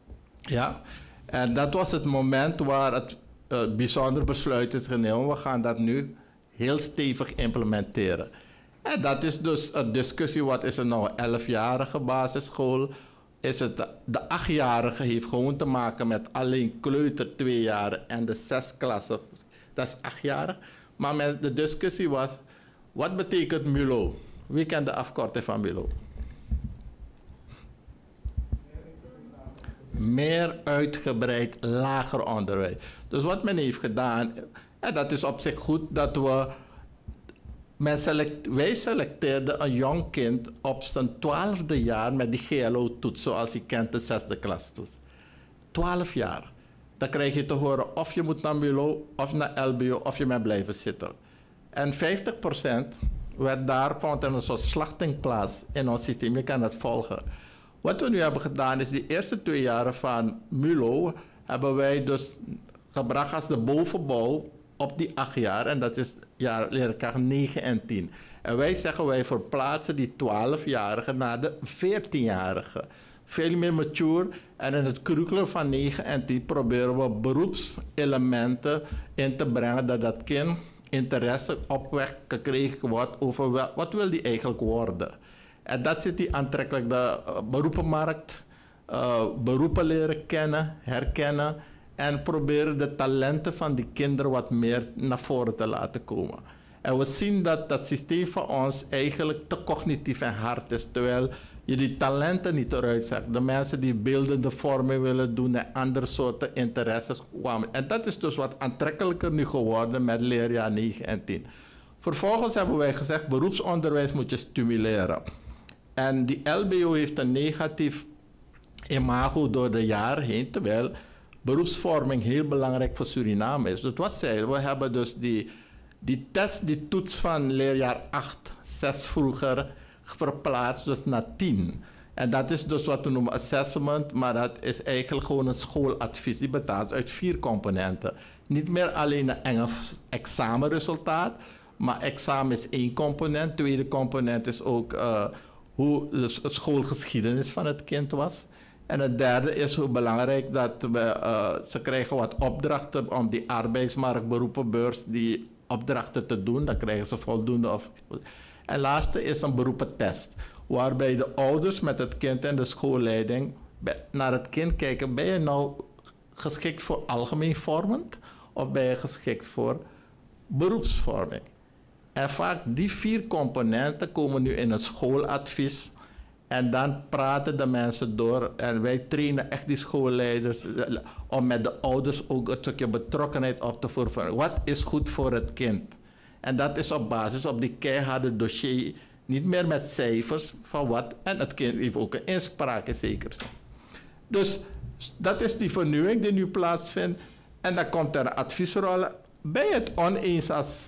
Ja. En dat was het moment waar het uh, bijzonder besluit is genomen. We gaan dat nu heel stevig implementeren. En dat is dus een discussie, wat is er nou, een elfjarige basisschool? Is het, de achtjarige heeft gewoon te maken met alleen kleuter twee jaar en de zes klassen, dat is achtjarig. Maar met de discussie was, wat betekent M U L O? Wie kent de afkorting van M U L O? Meer uitgebreid lager onderwijs. Dus wat men heeft gedaan, en dat is op zich goed, dat we, men select, wij selecteerden een jong kind op zijn twaalfde jaar met die G L O-toets, zoals je kent, de zesde klas toets. Twaalf jaar. Dan krijg je te horen of je moet naar M U L O, of naar L B O, of je moet blijven zitten. En vijftig procent werd daar, vond er een soort slachting plaats in ons systeem. Je kan dat volgen. Wat we nu hebben gedaan is, die eerste twee jaren van M U L O hebben wij dus gebracht als de bovenbouw op die acht jaar. En dat is jaar, leerkracht negen en tien. En wij zeggen, wij verplaatsen die twaalfjarigen naar de veertienjarigen. Veel meer mature. En in het curriculum van negen en tien proberen we beroepselementen in te brengen, dat dat kind interesse opwekt gekregen wordt over wel, wat wil die eigenlijk worden. En dat zit die aantrekkelijk, de uh, beroepenmarkt, uh, beroepen leren kennen, herkennen en proberen de talenten van die kinderen wat meer naar voren te laten komen. En we zien dat dat systeem van ons eigenlijk te cognitief en hard is, terwijl je die talenten niet eruit zet. De mensen die beeldende vorming willen doen en andere soorten interesses kwamen. En dat is dus wat aantrekkelijker nu geworden met leerjaar negen en tien. Vervolgens hebben wij gezegd, beroepsonderwijs moet je stimuleren. En die L B O heeft een negatief imago door de jaren heen, terwijl beroepsvorming heel belangrijk voor Suriname is. Dus wat zeiden we? We hebben dus die, die test, die toets van leerjaar acht, zes vroeger, verplaatst dus naar tien. En dat is dus wat we noemen assessment, maar dat is eigenlijk gewoon een schooladvies. Die bestaat uit vier componenten. Niet meer alleen een Engels examenresultaat, maar examen is één component. Tweede component is ook uh, hoe de schoolgeschiedenis van het kind was. En het derde is hoe belangrijk dat we, uh, ze krijgen wat opdrachten om die arbeidsmarktberoepenbeurs, die opdrachten te doen. Dan krijgen ze voldoende. Of, en laatste is een beroepentest, waarbij de ouders met het kind en de schoolleiding naar het kind kijken. Ben je nou geschikt voor algemeen vormend of ben je geschikt voor beroepsvorming? En vaak die vier componenten komen nu in het schooladvies. En dan praten de mensen door. En wij trainen echt die schoolleiders om met de ouders ook een stukje betrokkenheid op te voeren. Wat is goed voor het kind? En dat is op basis op die keiharde dossier. Niet meer met cijfers van wat. En het kind heeft ook een inspraak zeker. Dus dat is die vernieuwing die nu plaatsvindt. En dan komt er een adviesrol. Ben je het oneens als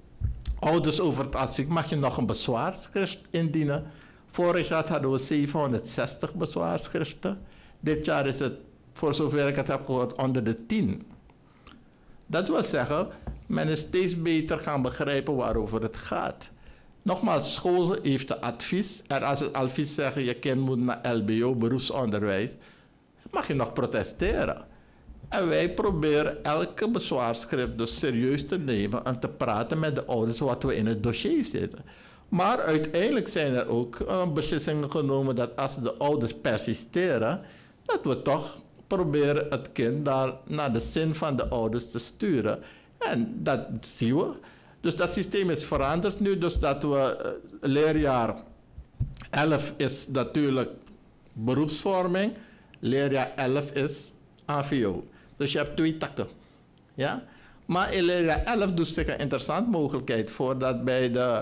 ouders over het advies, mag je nog een bezwaarschrift indienen. Vorig jaar hadden we zevenhonderdzestig bezwaarschriften. Dit jaar is het, voor zover ik het heb gehoord, onder de tien. Dat wil zeggen, men is steeds beter gaan begrijpen waarover het gaat. Nogmaals, school heeft een advies. En als het advies zegt, je kind moet naar L B O, beroepsonderwijs, mag je nog protesteren. En wij proberen elke bezwaarschrift dus serieus te nemen en te praten met de ouders wat we in het dossier zitten. Maar uiteindelijk zijn er ook uh, beslissingen genomen dat als de ouders persisteren, dat we toch proberen het kind daar naar de zin van de ouders te sturen. En dat zien we. Dus dat systeem is veranderd nu, dus dat we uh, leerjaar elf is natuurlijk beroepsvorming, leerjaar elf is A V O. Dus je hebt twee takken. Ja? Maar in leerjaar elf doet zich een interessante mogelijkheid voor dat bij de,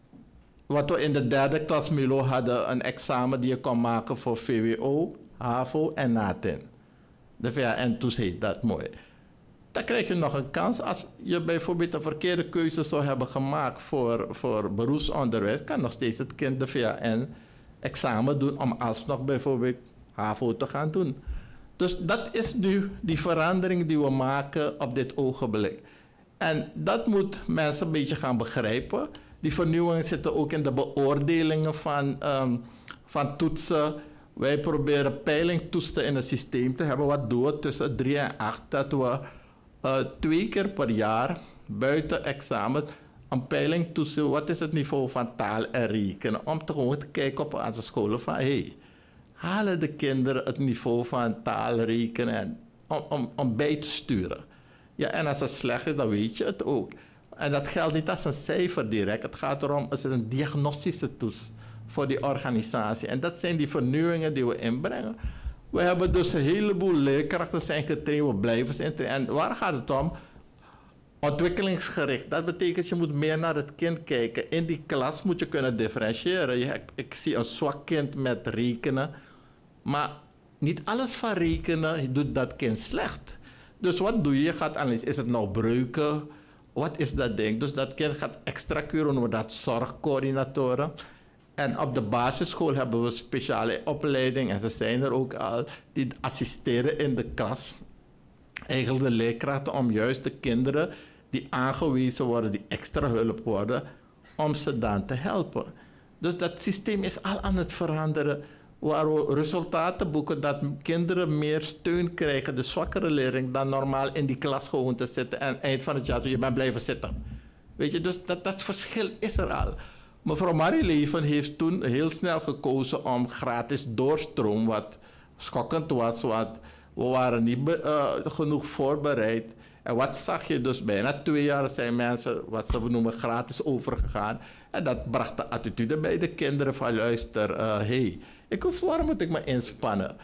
wat we in de derde klas M U L O hadden, een examen die je kon maken voor V W O, HAVO en NATIN. De V A N-toets heet dat mooi. Dan krijg je nog een kans als je bijvoorbeeld een verkeerde keuze zou hebben gemaakt voor, voor beroepsonderwijs, kan nog steeds het kind de V A N-examen doen om alsnog bijvoorbeeld HAVO te gaan doen. Dus dat is nu die verandering die we maken op dit ogenblik. En dat moet mensen een beetje gaan begrijpen. Die vernieuwingen zitten ook in de beoordelingen van, um, van toetsen. Wij proberen peilingtoetsen in het systeem te hebben. Wat doen we tussen drie en acht? Dat we uh, twee keer per jaar buiten examen een peiling toezien, wat is het niveau van taal en rekenen, om te gewoon te kijken op onze scholen van, hé, hey, halen de kinderen het niveau van taal, rekenen, en, om, om, om bij te sturen. Ja, en als het slecht is, dan weet je het ook. En dat geldt niet als een cijfer direct. Het gaat erom, het is een diagnostische toets voor die organisatie. En dat zijn die vernieuwingen die we inbrengen. We hebben dus een heleboel leerkrachten zijn getraind, we blijven zijn trainen. En waar gaat het om? Ontwikkelingsgericht. Dat betekent je moet meer naar het kind kijken. In die klas moet je kunnen differentiëren. Je, ik zie een zwak kind met rekenen. Maar niet alles van rekenen doet dat kind slecht. Dus wat doe je? Je gaat analyseren. Is het nou breuken? Wat is dat ding? Dus dat kind gaat extra kuren, noemen we dat zorgcoördinatoren. En op de basisschool hebben we speciale opleiding, en ze zijn er ook al, die assisteren in de klas. Eigenlijk de leerkrachten om juist de kinderen die aangewezen worden, die extra hulp worden, om ze dan te helpen. Dus dat systeem is al aan het veranderen, waar we resultaten boeken dat kinderen meer steun krijgen, de zwakkere leerling, dan normaal in die klas gewoon te zitten en eind van het jaar je bent blijven zitten. Weet je, dus dat, dat verschil is er al. Mevrouw Marieleven heeft toen heel snel gekozen om gratis doorstroom, wat schokkend was, want we waren niet be, uh, genoeg voorbereid. En wat zag je dus? Bijna twee jaar zijn mensen, wat ze noemen, gratis overgegaan. En dat bracht de attitude bij de kinderen van, luister, uh, hey, ik hoef, waarom moet ik me inspannen?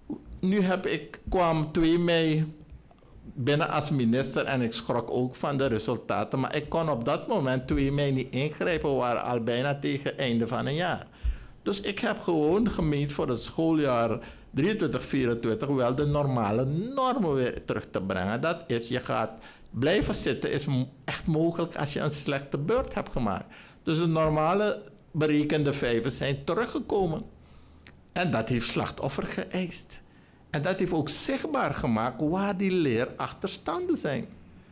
Nu heb ik, kwam twee mei binnen als minister en ik schrok ook van de resultaten. Maar ik kon op dat moment twee mei niet ingrijpen. We waren al bijna tegen het einde van een jaar. Dus ik heb gewoon gemeend voor het schooljaar drieëntwintig vierentwintig wel de normale normen weer terug te brengen. Dat is, je gaat blijven zitten, is echt mogelijk als je een slechte beurt hebt gemaakt. Dus de normale berekende vijven zijn teruggekomen. En dat heeft slachtoffer geëist. En dat heeft ook zichtbaar gemaakt waar die leerachterstanden zijn.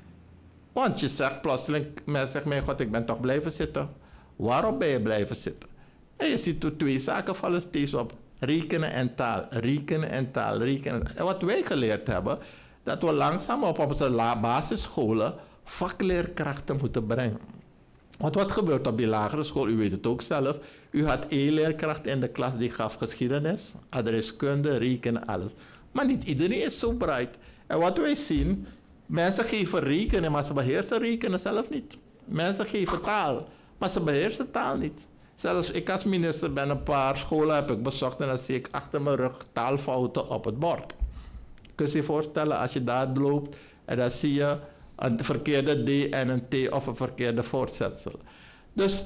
Want je zegt plotseling, men zegt, mijn god, ik ben toch blijven zitten. Waarom ben je blijven zitten? En je ziet er twee zaken vallen steeds op. Rekenen en taal, rekenen en taal, rekenen. En wat wij geleerd hebben, dat we langzaam op onze basisscholen vakleerkrachten moeten brengen. Want wat gebeurt op die lagere school? U weet het ook zelf. U had één leerkracht in de klas die gaf geschiedenis, adreskunde, rekenen, alles. Maar niet iedereen is zo bright. En wat wij zien, mensen geven rekenen, maar ze beheersen rekenen zelf niet. Mensen geven taal, maar ze beheersen taal niet. Zelfs ik als minister ben een paar scholen heb ik bezocht en dan zie ik achter mijn rug taalfouten op het bord. Kun je je voorstellen als je daar loopt en dan zie je een verkeerde D en een T of een verkeerde voortzetsel. Dus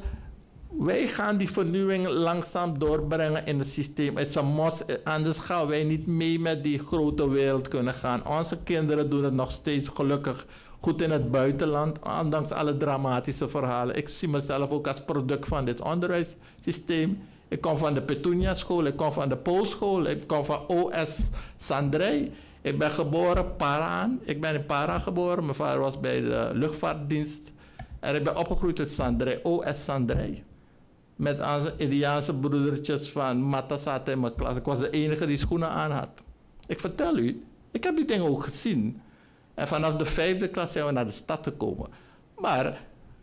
wij gaan die vernieuwing langzaam doorbrengen in het systeem. Het is een must, anders gaan wij niet mee met die grote wereld kunnen gaan. Onze kinderen doen het nog steeds gelukkig goed in het buitenland, ondanks alle dramatische verhalen. Ik zie mezelf ook als product van dit onderwijssysteem. Ik kom van de Petunia school, ik kom van de Poolschool, ik kom van O S Sandrij. Ik ben geboren Paraan. Ik ben in Para geboren. Mijn vader was bij de luchtvaartdienst. En ik ben opgegroeid in Sandrij, O S Sandrij. Met onze Indiaanse broedertjes van Mata zaten in mijn klas. Ik was de enige die schoenen aan had. Ik vertel u, ik heb die dingen ook gezien. En vanaf de vijfde klas zijn we naar de stad gekomen. Maar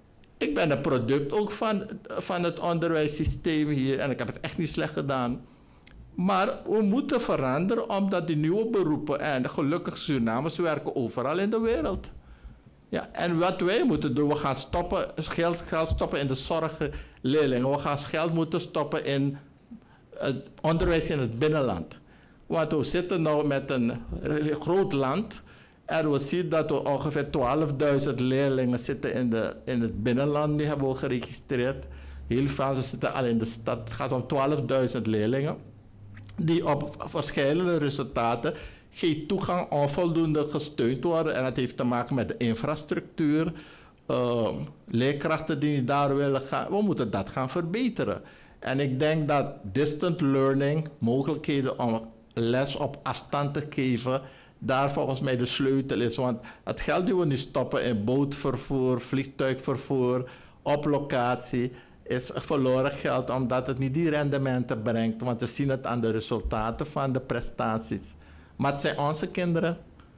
ik ben een product ook van, van het onderwijssysteem hier. En ik heb het echt niet slecht gedaan. Maar we moeten veranderen omdat die nieuwe beroepen, en gelukkig Surinamers werken overal in de wereld. Ja, en wat wij moeten doen, we gaan stoppen, geld, geld stoppen in de zorgleerlingen. We gaan geld moeten stoppen in het onderwijs in het binnenland. Want we zitten nu met een groot land en we zien dat we ongeveer twaalfduizend leerlingen zitten in, de, in het binnenland. Die hebben we geregistreerd. Heel veel ze zitten al in de stad. Het gaat om twaalfduizend leerlingen die op verschillende resultaten geen toegang onvoldoende gesteund worden. En dat heeft te maken met de infrastructuur, uh, leerkrachten die daar willen gaan. We moeten dat gaan verbeteren. En ik denk dat distant learning, mogelijkheden om les op afstand te geven, daar volgens mij de sleutel is. Want het geld die we nu stoppen in bootvervoer, vliegtuigvervoer, op locatie, is verloren geld omdat het niet die rendementen brengt. Want we zien het aan de resultaten van de prestaties. Maar het zijn onze kinderen,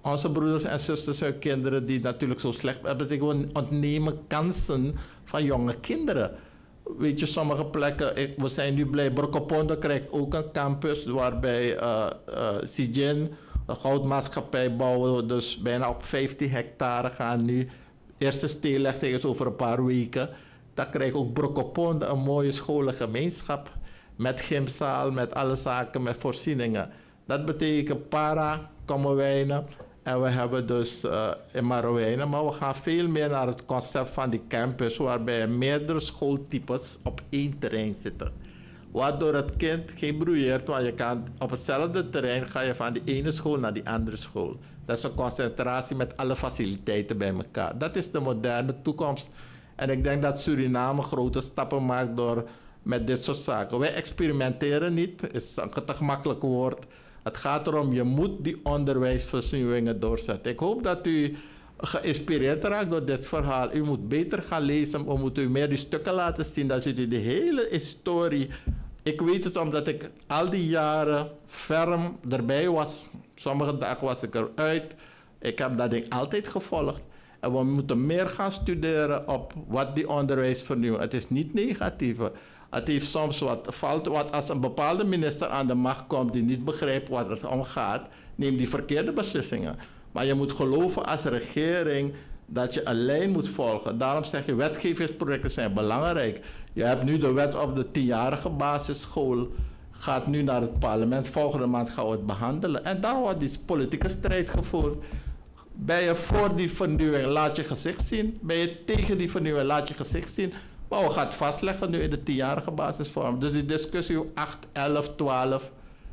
onze broeders en zusters en kinderen die natuurlijk zo slecht hebben, dat we ontnemen kansen van jonge kinderen. Weet je, sommige plekken, ik, we zijn nu blij, Brokopondo krijgt ook een campus waarbij uh, uh, Sijin, de goudmaatschappij, bouwen dus bijna op vijftien hectare gaan nu. Eerste steellegting is over een paar weken. Dan krijgt ook Brokopondo een mooie scholengemeenschap met gymzaal, met alle zaken, met voorzieningen. Dat betekent para, Kommerwijnen en we hebben dus uh, in Marowijnen, maar we gaan veel meer naar het concept van die campus waarbij meerdere schooltypes op één terrein zitten. Waardoor het kind geen broeieert, want je kan op hetzelfde terrein ga je van die ene school naar die andere school. Dat is een concentratie met alle faciliteiten bij elkaar. Dat is de moderne toekomst. En ik denk dat Suriname grote stappen maakt door met dit soort zaken. Wij experimenteren niet, is een te gemakkelijk woord. Het gaat erom, je moet die onderwijsvernieuwingen doorzetten. Ik hoop dat u geïnspireerd raakt door dit verhaal. U moet beter gaan lezen, we moeten u meer die stukken laten zien. Dan ziet u de hele historie. Ik weet het omdat ik al die jaren ferm erbij was. Sommige dagen was ik eruit. Ik heb dat ding altijd gevolgd. En we moeten meer gaan studeren op wat die onderwijsvernieuwing. Het is niet negatief. Het heeft soms wat fout, want als een bepaalde minister aan de macht komt die niet begrijpt wat het om gaat, neemt die verkeerde beslissingen. Maar je moet geloven als regering dat je een lijn moet volgen. Daarom zeg je, wetgevingsprojecten zijn belangrijk. Je hebt nu de wet op de tienjarige basisschool, gaat nu naar het parlement, volgende maand gaan we het behandelen. En daar wordt die politieke strijd gevoerd. Ben je voor die vernieuwing, laat je gezicht zien. Ben je tegen die vernieuwing, laat je gezicht zien. Maar we gaan het vastleggen nu in de tienjarige basisvorm. Dus die discussie acht, elf, twaalf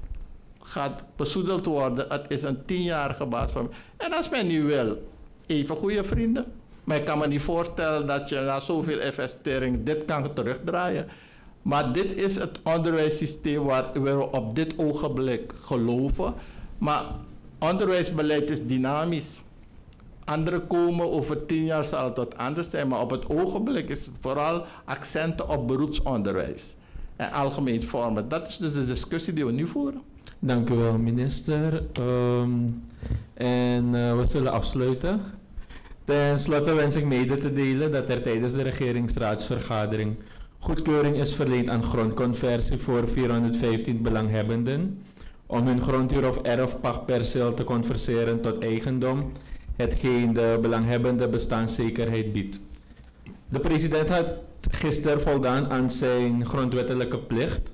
gaat bezoedeld worden. Het is een tienjarige basisvorm. En als men nu wil, even goede vrienden. Maar ik kan me niet voorstellen dat je na zoveel investering dit kan terugdraaien. Maar dit is het onderwijssysteem waar we op dit ogenblik geloven. Maar onderwijsbeleid is dynamisch. Anderen komen over tien jaar zal het wat anders zijn, maar op het ogenblik is vooral accenten op beroepsonderwijs en algemeen vormen. Dat is dus de discussie die we nu voeren. Dank u wel, minister. Um, en uh, we zullen afsluiten. Ten slotte wens ik mede te delen dat er tijdens de regeringsraadsvergadering goedkeuring is verleend aan grondconversie voor vierhonderdvijftien belanghebbenden om hun grondhuur of erfpachtperceel te converseren tot eigendom, hetgeen de belanghebbende bestaanszekerheid biedt. De president had gisteren voldaan aan zijn grondwettelijke plicht.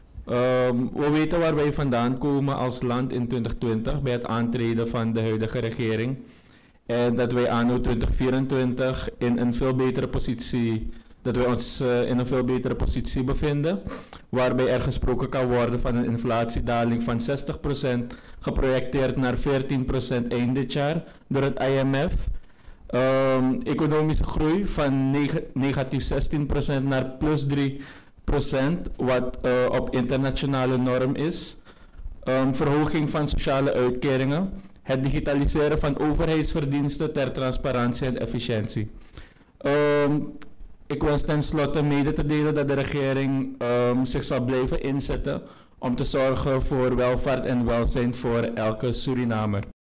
Um, we weten waar wij vandaan komen als land in twintig twintig bij het aantreden van de huidige regering. En dat wij anno twintig vierentwintig in een veel betere positie, dat wij ons uh, in een veel betere positie bevinden. Waarbij er gesproken kan worden van een inflatiedaling van zestig procent, geprojecteerd naar veertien procent eind dit jaar door het I M F. Um, economische groei van neg negatief zestien procent naar plus drie procent, wat uh, op internationale norm is. Um, verhoging van sociale uitkeringen. Het digitaliseren van overheidsverdiensten ter transparantie en efficiëntie. Um, ik wens ten slotte mede te delen dat de regering um, zich zal blijven inzetten om te zorgen voor welvaart en welzijn voor elke Surinamer.